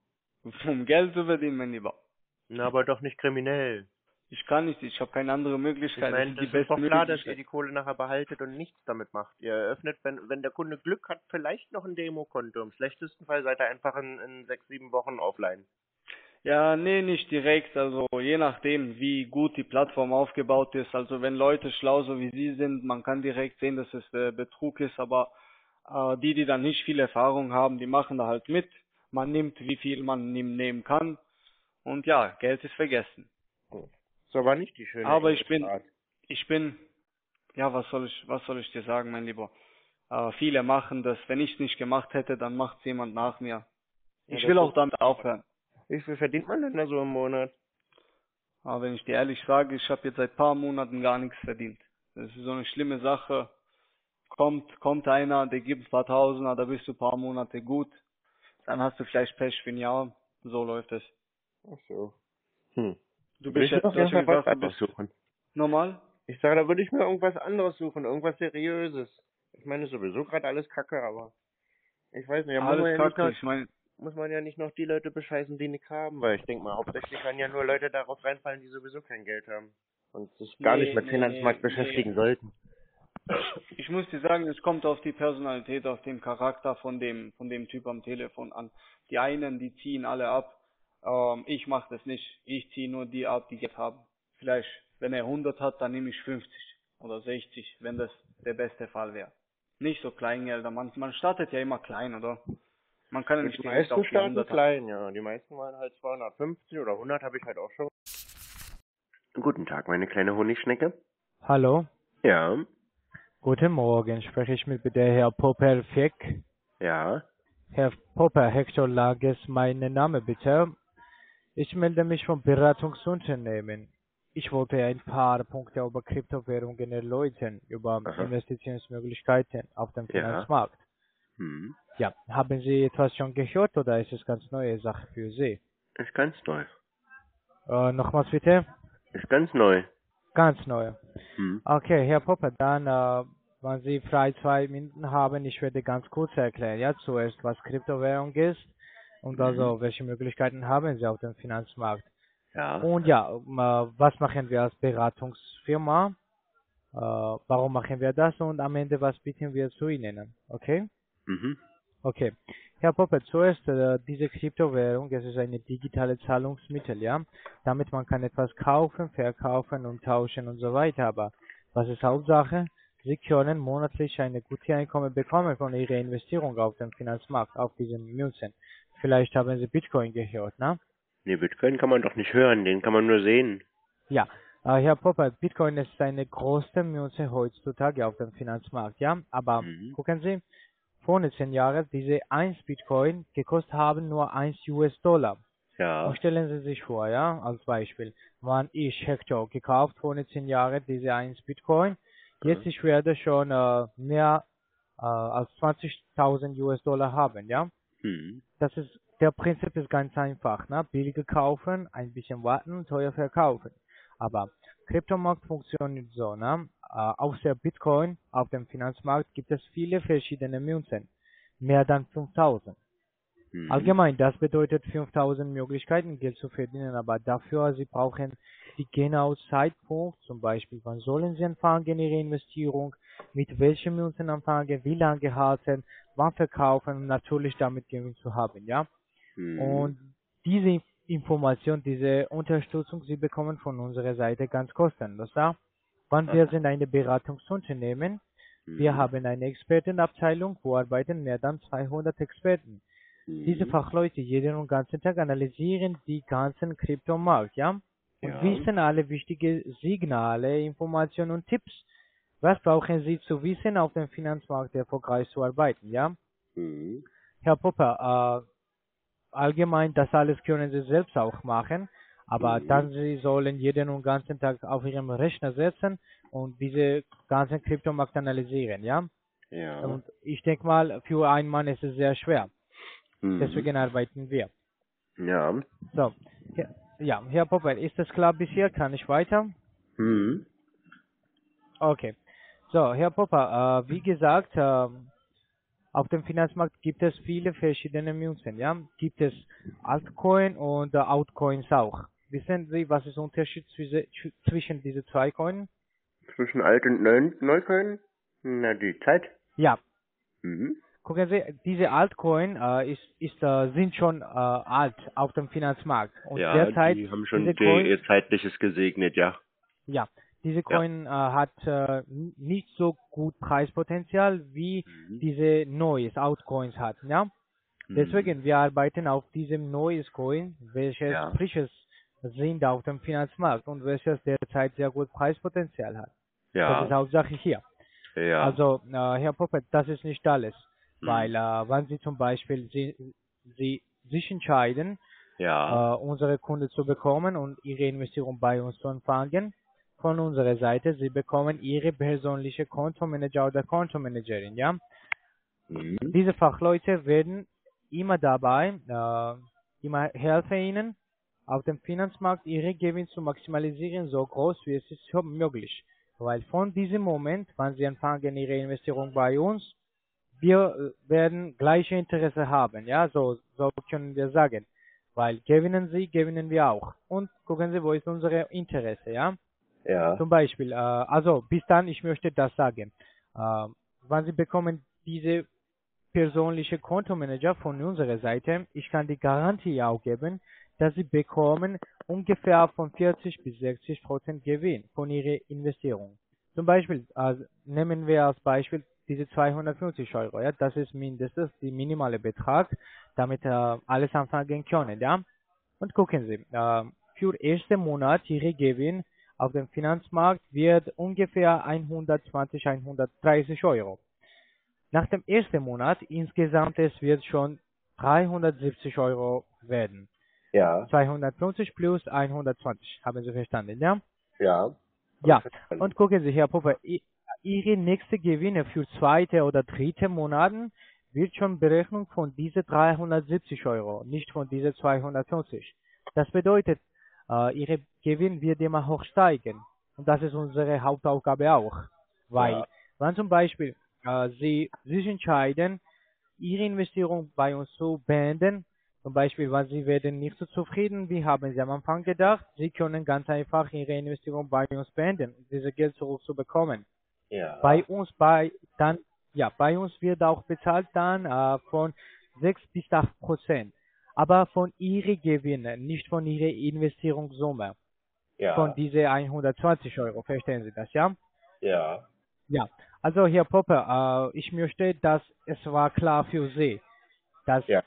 Um Geld zu verdienen, mein Lieber. Na, aber doch nicht kriminell. Ich kann nicht, ich habe keine andere Ich Möglichkeit. meine, ist das die ist doch beste klar, dass ihr Möglichkeit. die Kohle nachher behaltet und nichts damit macht. Ihr eröffnet, wenn, wenn der Kunde Glück hat, vielleicht noch ein Demokonto. Im schlechtesten Fall seid ihr einfach in, in sechs, sieben Wochen offline. Ja, nee, nicht direkt. Also je nachdem, wie gut die Plattform aufgebaut ist. Also wenn Leute schlau so wie Sie sind, man kann direkt sehen, dass es äh, Betrug ist. Aber äh, die, die dann nicht viel Erfahrung haben, die machen da halt mit. Man nimmt, wie viel man nehm- nehmen kann. Und ja, Geld ist vergessen. Ist aber nicht die schöne Aber ich bin, Art. ich bin, ja, was soll ich, was soll ich dir sagen, mein Lieber? Äh, viele machen das. Wenn ich es nicht gemacht hätte, dann macht es jemand nach mir. Ja, Ich das will auch ist- damit aufhören. Wie viel verdient man denn da so im Monat? Aber wenn ich dir ehrlich sage, ich habe jetzt seit paar Monaten gar nichts verdient. Das ist so eine schlimme Sache. Kommt, kommt einer, der gibt ein paar Tausender, da bist du ein paar Monate gut. Dann hast du vielleicht Pech für ein Jahr. So läuft es. Ach so. Hm. Du Würde bist ich ja, mir auf du hast jeden ja Fall was gesagt, du anderes bist suchen. normal. Ich sage, da würde ich mir irgendwas anderes suchen, irgendwas Seriöses. Ich meine, ist sowieso gerade alles Kacke, aber ich weiß nicht, da muss man, Alles ja nicht kacke. noch, Ich meine, muss man ja nicht noch die Leute bescheißen, die nichts haben, weil ich denke mal, hauptsächlich werden ja nur Leute darauf reinfallen, die sowieso kein Geld haben und sich gar Nee, nicht mit nee, Finanzmarkt nee, beschäftigen nee. sollten. Ich muss dir sagen, es kommt auf die Personalität, auf den Charakter von dem, von dem Typ am Telefon an. Die einen, die ziehen alle ab. Ähm, ich mache das nicht. Ich ziehe nur die ab, die Geld haben. Vielleicht, wenn er hundert hat, dann nehme ich fünfzig oder sechzig, wenn das der beste Fall wäre. Nicht so Kleingelder. Man, man startet ja immer klein, oder? Man kann ja nicht Die direkt meisten auf die starten hundert. klein, ja. Die meisten waren halt zweihundertfünfzig oder hundert, habe ich halt auch schon. Guten Tag, meine kleine Honigschnecke. Hallo, Ja, guten Morgen. Spreche ich mit der Herr Popper Fick? ja. Herr Popper, Hector Lages, mein Name bitte. Ich melde mich vom Beratungsunternehmen. Ich wollte ein paar Punkte über Kryptowährungen erläutern, über Aha. Investitionsmöglichkeiten auf dem Ja. Finanzmarkt. Hm. Ja, haben Sie etwas schon gehört oder ist es ganz neue Sache für Sie? Ist ganz neu. Äh, nochmals bitte? Ist ganz neu. Ganz neu. Hm. Okay, Herr Popper, dann, äh, wenn Sie frei zwei Minuten haben, ich werde ganz kurz erklären. Ja, zuerst, was Kryptowährung ist und Mhm. also, welche Möglichkeiten haben Sie auf dem Finanzmarkt. Ja. Und ja, ähm, äh, was machen wir als Beratungsfirma? Äh, warum machen wir das? Und am Ende, was bieten wir zu Ihnen? Okay? Mhm. Okay. Herr Popper, zuerst äh, diese Kryptowährung, es ist eine digitale Zahlungsmittel, ja. Damit man kann etwas kaufen, verkaufen und tauschen und so weiter. Aber was ist Hauptsache? Sie können monatlich eine gute Einkommen bekommen von Ihrer Investierung auf dem Finanzmarkt, auf diesen Münzen. Vielleicht haben Sie Bitcoin gehört, ne? Nee, Bitcoin kann man doch nicht hören, den kann man nur sehen. Ja. Äh, Herr Popper, Bitcoin ist eine große Münze heutzutage auf dem Finanzmarkt, ja. Aber Mhm. gucken Sie, vor zehn Jahren, diese eins Bitcoin gekostet haben nur eins U S Dollar. Ja. Und stellen Sie sich vor, ja, als Beispiel, wann ich Hector gekauft vor zehn Jahren, diese eins Bitcoin, jetzt Mhm. ich werde schon äh, mehr äh, als zwanzigtausend U S Dollar haben, ja. Mhm. Das ist, der Prinzip ist ganz einfach, ne, billiger kaufen, ein bisschen warten, teuer verkaufen. Aber Kryptomarkt funktioniert so, ne? Äh, außer Bitcoin auf dem Finanzmarkt gibt es viele verschiedene Münzen, mehr dann fünftausend. Mhm. Allgemein, das bedeutet fünftausend Möglichkeiten, Geld zu verdienen, aber dafür, Sie brauchen die genaue Zeitpunkt, zum Beispiel, wann sollen Sie anfangen, Ihre Investierung, mit welchen Münzen anfangen, wie lange halten, wann verkaufen und natürlich damit Gewinn zu haben, ja. Mhm. Und diese Information, diese Unterstützung, Sie bekommen von unserer Seite ganz kostenlos, ja. Wann wir sind ein Beratungsunternehmen, wir Mhm. haben eine Expertenabteilung, wo arbeiten mehr als zweihundert Experten. Diese Mhm. Fachleute jeden und ganzen Tag analysieren die ganzen Kryptomarkt, ja, und Ja. wissen alle wichtige Signale, Informationen und Tipps. Was brauchen Sie zu wissen, auf dem Finanzmarkt erfolgreich zu arbeiten, ja? Mhm. Herr Popper, äh, allgemein, das alles können Sie selbst auch machen, aber Mhm. dann Sie sollen jeden und ganzen Tag auf Ihrem Rechner setzen und diese ganzen Kryptomarkt analysieren, ja? Ja. Und ich denke mal, für einen Mann ist es sehr schwer. Mhm. Deswegen arbeiten wir. Ja. So, ja, ja, Herr Popper, ist das klar bis hier? Kann ich weiter? Mhm. Okay. So, Herr Popper, äh, wie gesagt, äh, auf dem Finanzmarkt gibt es viele verschiedene Münzen, ja? Gibt es Altcoin und äh, Outcoins auch. Wissen Sie, was ist der Unterschied zwischen, zwischen diesen zwei Coins? Zwischen alt und neu, Neucoin? Na, die Zeit. Ja, Mhm. gucken Sie, diese Altcoin äh, ist, ist, äh, sind schon äh, alt auf dem Finanzmarkt. Und Ja, derzeit, die haben schon diese die, Coin, ihr zeitliches gesegnet, ja. ja, diese Ja. Coin äh, hat äh, n- nicht so gut Preispotenzial wie Mhm. diese neues Altcoins hat, ja. Deswegen, wir arbeiten auf diesem neues Coin, welches Ja. frisches sind auf dem Finanzmarkt und welches derzeit sehr gut Preispotenzial hat. Das ist Ja. Hauptsache hier. Ja. Also, äh, Herr Poppet, das ist nicht alles, Mhm. weil äh, wenn Sie zum Beispiel Sie, Sie sich entscheiden, Ja. äh, unsere Kunden zu bekommen und Ihre Investition bei uns zu empfangen, von unserer Seite, Sie bekommen Ihre persönliche Kontomanager oder Kontomanagerin, ja. Mhm. Diese Fachleute werden immer dabei, äh, immer helfen Ihnen, auf dem Finanzmarkt Ihre Gewinn zu maximalisieren, so groß wie es ist schon möglich. Weil von diesem Moment, wann Sie anfangen Ihre Investition bei uns, wir äh, werden gleiche Interesse haben, ja, so, so können wir sagen. Weil gewinnen Sie, gewinnen wir auch. Und gucken Sie, wo ist unser Interesse, ja. Ja. Zum Beispiel, äh, also bis dann, ich möchte das sagen. Äh, wann Sie bekommen diese persönliche Kontomanager von unserer Seite, ich kann die Garantie auch geben, dass Sie bekommen ungefähr von vierzig bis sechzig Prozent Gewinn von Ihrer Investierung. Zum Beispiel, also nehmen wir als Beispiel diese zweihundertfünfzig Euro, ja, das ist mindestens der minimale Betrag, damit äh, alles anfangen können, ja. Und gucken Sie, äh, für ersten Monat Ihre Gewinn auf dem Finanzmarkt wird ungefähr hundertzwanzig, hundertdreißig Euro. Nach dem ersten Monat insgesamt es wird schon dreihundertsiebzig Euro werden. Ja. zweihundertfünfzig plus hundertzwanzig, haben Sie verstanden, ja? Ja. Ja, und gucken Sie, Herr Popper, I- Ihre nächste Gewinne für zweite oder dritte Monaten wird schon Berechnung von diese dreihundertsiebzig Euro, nicht von diese zweihundertfünfzig. Das bedeutet, äh, Ihre Gewinn wird immer hoch steigen. Und das ist unsere Hauptaufgabe auch. Weil, Ja. wenn zum Beispiel äh, Sie sich entscheiden, Ihre Investierung bei uns zu beenden, zum Beispiel, wenn Sie werden nicht so zufrieden, wie haben Sie am Anfang gedacht, Sie können ganz einfach Ihre Investierung bei uns beenden, um dieses Geld zurückzubekommen. Ja. Bei uns bei dann ja bei uns wird auch bezahlt dann äh, von sechs bis acht Prozent, aber von Ihren Gewinnen, nicht von Ihrer Investierungssumme, von Ja. diese hundertzwanzig Euro. Verstehen Sie das, ja? Ja. Ja. Also Herr Popper, äh, ich möchte, dass es war klar für Sie, dass Ja.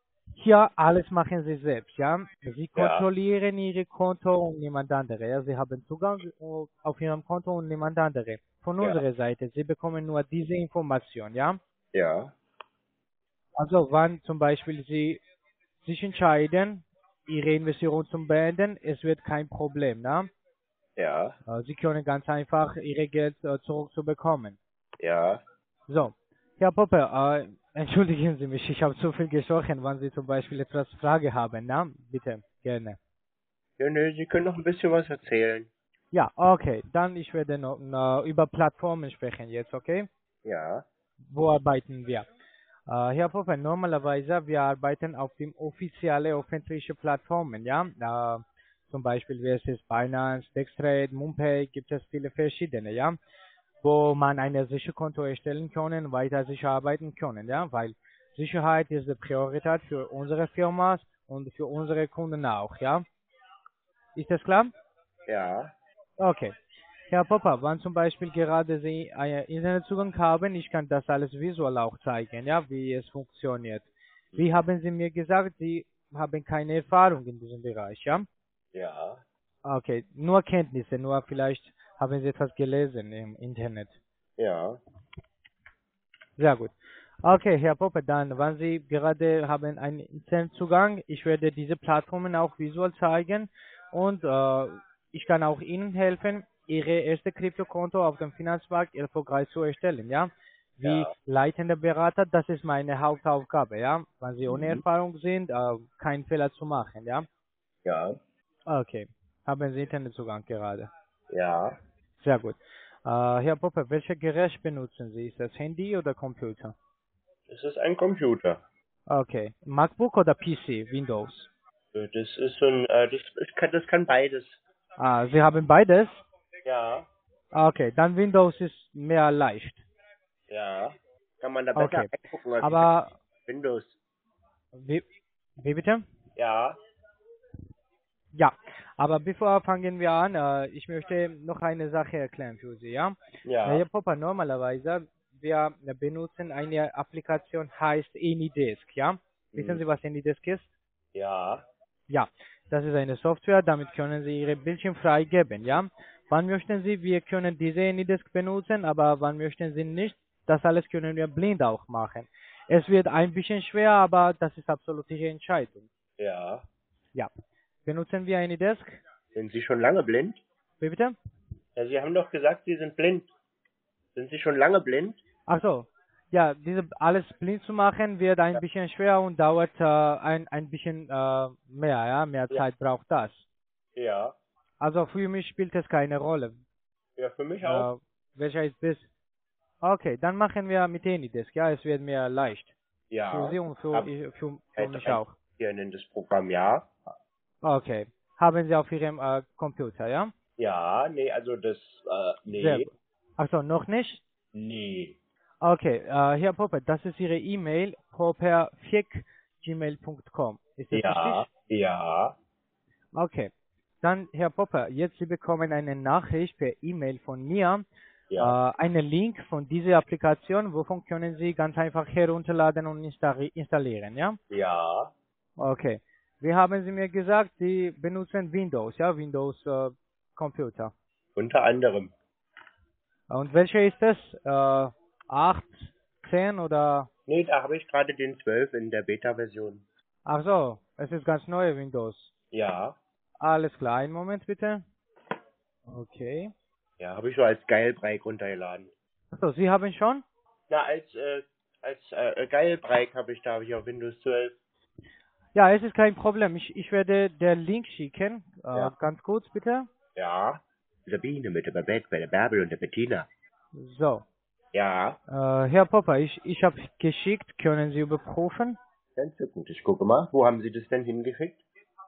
hier alles machen Sie selbst, ja. Sie Ja. kontrollieren Ihr Konto und niemand andere. Ja? Sie haben Zugang äh, auf Ihrem Konto und niemand andere. Von Ja. unserer Seite, Sie bekommen nur diese Information, ja. Ja. Also wann zum Beispiel Sie sich entscheiden, Ihre Investition zu beenden, es wird kein Problem, ne? Ja. Äh, Sie können ganz einfach Ihre Geld äh, zurückzubekommen. Ja. So, Herr Popper, äh, entschuldigen Sie mich, ich habe zu viel gesprochen, wenn Sie zum Beispiel etwas Frage haben, ne? Bitte, gerne. Ja, ne, Sie können noch ein bisschen was erzählen. Ja, okay. Dann ich werde noch, noch über Plattformen sprechen jetzt, okay? Ja. Wo arbeiten wir? Äh, Herr Popper, normalerweise wir arbeiten auf den offiziellen öffentlichen Plattformen, ja. Äh, zum Beispiel wie es ist Binance, Dextrade, MoonPay, gibt es viele verschiedene, ja, wo man ein Sicherkonto erstellen können, weiter sicher arbeiten können, ja, weil Sicherheit ist die Priorität für unsere Firma und für unsere Kunden auch, ja. Ist das klar? Ja. Okay. Herr Popper, wann zum Beispiel gerade Sie einen Internetzugang haben, ich kann das alles visuell auch zeigen, ja, wie es funktioniert. Wie haben Sie mir gesagt, Sie haben keine Erfahrung in diesem Bereich, ja? Ja. Okay, nur Kenntnisse, nur vielleicht haben Sie etwas gelesen im Internet. Ja. Sehr gut. Okay, Herr Popper, dann, wenn Sie gerade haben einen Internetzugang, ich werde diese Plattformen auch visuell zeigen und äh, ich kann auch Ihnen helfen, Ihre erste Kryptokonto auf dem Finanzmarkt erfolgreich zu erstellen, ja? Wie Ja. leitender Berater, das ist meine Hauptaufgabe, ja? Wenn Sie ohne Mhm. Erfahrung sind, äh, keinen Fehler zu machen, ja? Ja. Okay. Haben Sie Internetzugang gerade? Ja. Sehr gut. Äh, Herr Popper, welches Gerät benutzen Sie? Ist das Handy oder Computer? Es ist ein Computer. Okay. MacBook oder P C, Windows? Äh, Das ist so ein, äh, das, das, kann, das kann beides. Ah, Sie haben beides? Ja. Okay, dann Windows ist mehr leicht. Ja. Kann man da besser Okay. reingucken als Aber, Windows. wie, wie bitte? Ja. Ja, aber bevor fangen wir an, äh, ich möchte noch eine Sache erklären für Sie, ja? Äh, Ja. Herr Popper, normalerweise, wir benutzen eine Applikation, heißt AnyDesk, ja? Wissen Hm. Sie, was AnyDesk ist? Ja. Ja, das ist eine Software, damit können Sie Ihre Bildschirm freigeben, ja. Wann möchten Sie, wir können diese AnyDesk benutzen, aber wann möchten Sie nicht, das alles können wir blind auch machen. Es wird ein bisschen schwer, aber das ist absolut Ihre Entscheidung. Ja. Ja, benutzen wir AnyDesk? Sind Sie schon lange blind? Wie bitte? Ja, Sie haben doch gesagt, Sie sind blind. Sind Sie schon lange blind? Ach so, ja, diese alles blind zu machen wird ein bisschen schwer und dauert äh, ein, ein bisschen äh, mehr, ja, mehr Ja. Zeit braucht das. Ja. Also für mich spielt es keine Rolle. Ja, für mich auch. Äh, welcher ist das? Okay, dann machen wir mit AnyDesk. Ja, es wird mir leicht. Ja. Für Sie und für, Hab ich- für, für halt mich auch. hier in das Programm, ja. Okay. Haben Sie auf Ihrem äh, Computer, ja? Ja, nee, also das, äh, Sehr nee, gut. Achso, noch nicht? nee. Okay, äh, Herr Popper, das ist Ihre E-Mail, popper at gmail punkt com. Ist das richtig? Ja, ja, Okay. Dann, Herr Popper, jetzt Sie bekommen eine Nachricht per E-Mail von mir, äh, ja, einen Link von dieser Applikation, wovon können Sie ganz einfach herunterladen und installi- installieren, ja? ja, Okay. Wie haben Sie mir gesagt, Sie benutzen Windows, ja, Windows äh, Computer. unter anderem. Und welcher ist das? Äh, acht, zehn oder? Nee, da habe ich gerade den zwölf in der Beta-Version. Ach so, es ist ganz neue Windows. Ja, Alles klar, einen Moment bitte. Okay. ja, habe ich so als Geilbreak runtergeladen. Achso, Sie haben schon? Na, als, äh, als äh, Geilbreak habe ich da hier Windows zwölf. Ja, es ist kein Problem. Ich, ich werde den Link schicken. Äh, Ja. Ganz kurz bitte. Ja. Sabine mit der Babette, bei der Bärbel und der Bettina. So. Ja, Äh, Herr Popper, ich, ich habe geschickt. Können Sie überprüfen? ganz so gut. Ich gucke mal, wo haben Sie das denn hingeschickt?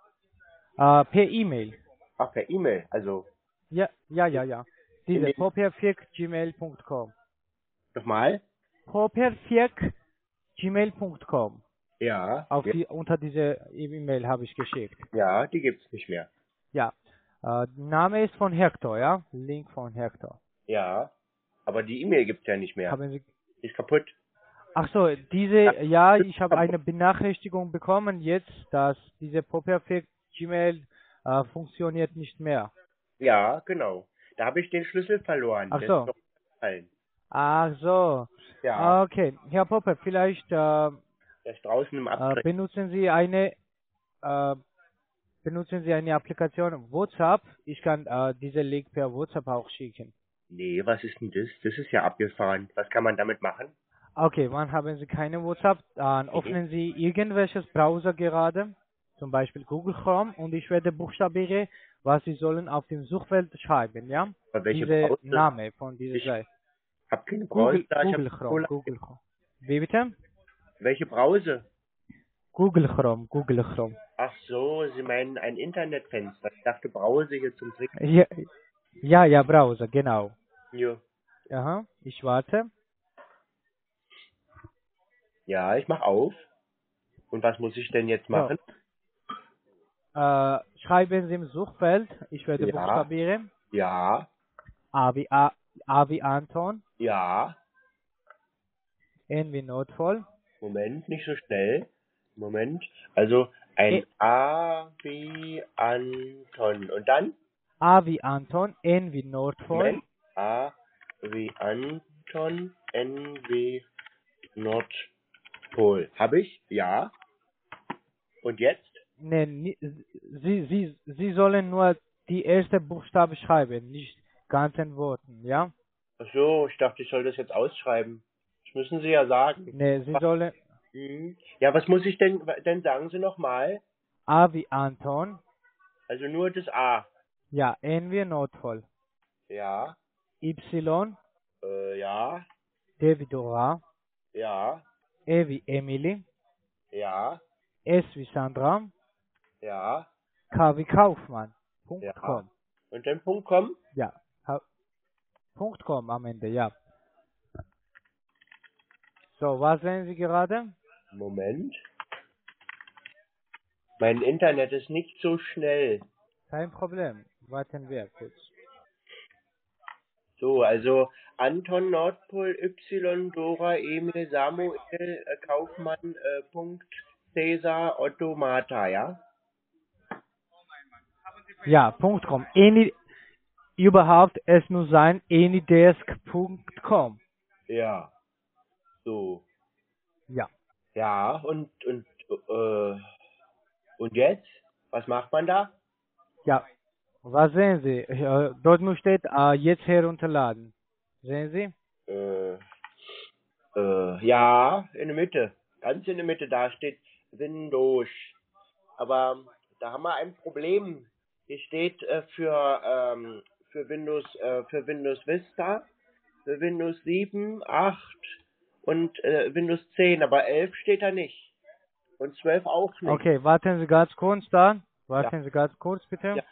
Äh, per E-Mail. Ach, per E-Mail, also, Ja, ja, ja, ja. In Diese den- popper at gmail punkt com. nochmal? popper at gmail punkt com. Ja, Auf ja, die, unter diese E-Mail habe ich geschickt. ja, die gibt's nicht mehr. Ja. Äh, Name ist von Hector, ja? Link von Hector. Ja, aber die E-Mail gibt's ja nicht mehr. Haben Sie. Die ist kaputt. Ach so, diese, ja, ich habe eine Benachrichtigung bekommen jetzt, dass diese popper at gmail äh, funktioniert nicht mehr. Ja, genau. Da habe ich den Schlüssel verloren. Ach Der so. ist doch gefallen. Ach so. Ja, Okay, Herr Popper, vielleicht äh, der ist draußen im äh, Abdreh. benutzen Sie eine äh, benutzen Sie eine Applikation WhatsApp. Ich kann äh, diese Link per WhatsApp auch schicken. Nee, was ist denn das? Das ist ja abgefahren. Was kann man damit machen? Okay, wann haben Sie keine WhatsApp? Dann öffnen Sie irgendwelches Browser gerade, zum Beispiel Google Chrome, und ich werde buchstabiere was Sie sollen auf dem Suchfeld schreiben, ja? Aber welche Diese Browser? Name von dieser Ich Seite. hab keine Browser, Google, da, ich Google hab Chrome, Cola. Google Chrome. Wie bitte? Welche Browser? Google Chrome, Google Chrome. Ach so, Sie meinen ein Internetfenster. Ich dachte Browser hier zum Trick. Ja, ja, ja, Browser, genau. Ja. Aha, ich warte. Ja, ich mach auf. Und was muss ich denn jetzt machen? Äh, schreiben Sie im Suchfeld, ich werde Ja. buchstabieren. Ja, A wie, A, A wie Anton, ja. N wie Nordpol, Moment, nicht so schnell. Moment. Also ein E- A wie Anton. Und dann? A wie Anton, N wie Nordpol, Moment. A wie Anton, N wie Nordpol. Habe ich? Ja. Und jetzt? ne, ni- Sie, Sie, Sie sollen nur die erste Buchstabe schreiben, nicht ganzen Worten, ja? Ach so, ich dachte, ich soll das jetzt ausschreiben. Das müssen Sie ja sagen. Ne, Sie sollen Mhm. Ja, was muss ich denn, denn sagen Sie nochmal? A wie Anton, Also nur das A. ja, N wie Nordpol, Ja, Y, äh, ja, D wie Dora, ja, E wie Emily, ja, S wie Sandra, ja, K wie Kaufmann, Punkt Ja. com. und dann Punkt com? Ja, ha- Punkt com am Ende, ja. So, was sehen Sie gerade? Moment. Mein Internet ist nicht so schnell. Kein Problem. Warten wir kurz. So, also Anton, Nordpol, Y, Dora, Emil, Samuel, äh, Kaufmann, äh, Punkt, Cäsar, Otto, Martha, ja? Ja, Punkt .com. Any, überhaupt, es muss sein, anydesk Punkt com. Ja. So. Ja. Ja, und, und, äh, und jetzt? Was macht man da? Ja. Was sehen Sie? Äh, dort nur steht, äh, jetzt herunterladen. Sehen Sie? Äh, äh, ja, in der Mitte. Ganz in der Mitte, da steht Windows. Aber da haben wir ein Problem. Hier steht äh, für, ähm, für Windows, äh, für Windows Vista, für Windows sieben, acht und äh, Windows zehn, aber elf steht da nicht. Und zwölf auch nicht. Okay, warten Sie ganz kurz da. Warten ja. Sie ganz kurz, bitte. Ja.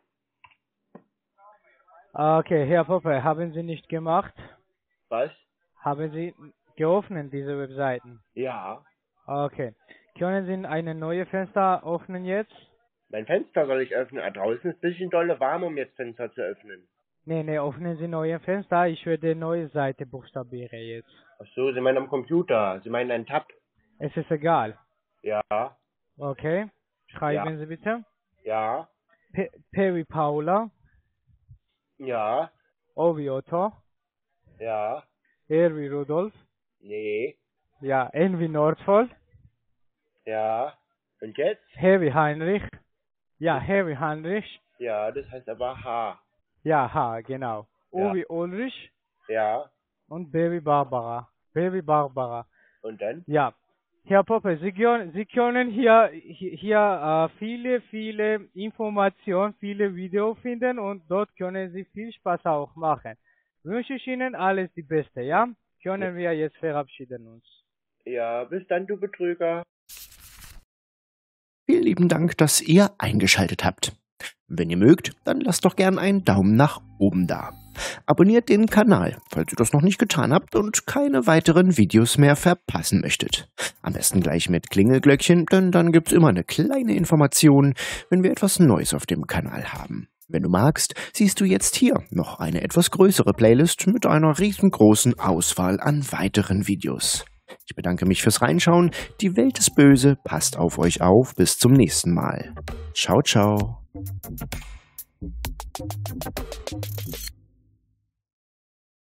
Okay, Herr Poppe, haben Sie nicht gemacht? Was? Haben Sie geöffnet, diese Webseiten? Ja. Okay. Können Sie eine neue Fenster öffnen jetzt? Mein Fenster soll ich öffnen. Ah, draußen ist ein bisschen dolle warm, um jetzt Fenster zu öffnen. Nee, nee, öffnen Sie neue Fenster. Ich werde neue Seite buchstabieren jetzt. Ach so, Sie meinen am Computer. Sie meinen einen Tab. Es ist egal. Ja. Okay. Schreiben Ja. Sie bitte. Ja. P, P wie Paula. Ja. O wie Otto. Ja. R wie Rudolf. Nee. Ja, N wie Nordpol. Ja. Und jetzt? H wie Heinrich. Ja, H wie Heinrich. Ja, das heißt aber H. Ja, H, genau. O Ja. wie Ulrich. Ja. Und B wie Barbara. B wie Barbara. Und dann? Ja. Herr Poppe, Sie können, Sie können hier, hier, hier äh, viele, viele Informationen, viele Videos finden und dort können Sie viel Spaß auch machen. Wünsche ich Ihnen alles die Beste, ja? Können wir jetzt verabschieden uns. Ja, bis dann, du Betrüger. Vielen lieben Dank, dass ihr eingeschaltet habt. Wenn ihr mögt, dann lasst doch gern einen Daumen nach oben da. Abonniert den Kanal, falls ihr das noch nicht getan habt und keine weiteren Videos mehr verpassen möchtet. Am besten gleich mit Klingelglöckchen, denn dann gibt's immer eine kleine Information, wenn wir etwas Neues auf dem Kanal haben. Wenn du magst, siehst du jetzt hier noch eine etwas größere Playlist mit einer riesengroßen Auswahl an weiteren Videos. Ich bedanke mich fürs Reinschauen. Die Welt ist böse. Passt auf euch auf. Bis zum nächsten Mal. Ciao, ciao.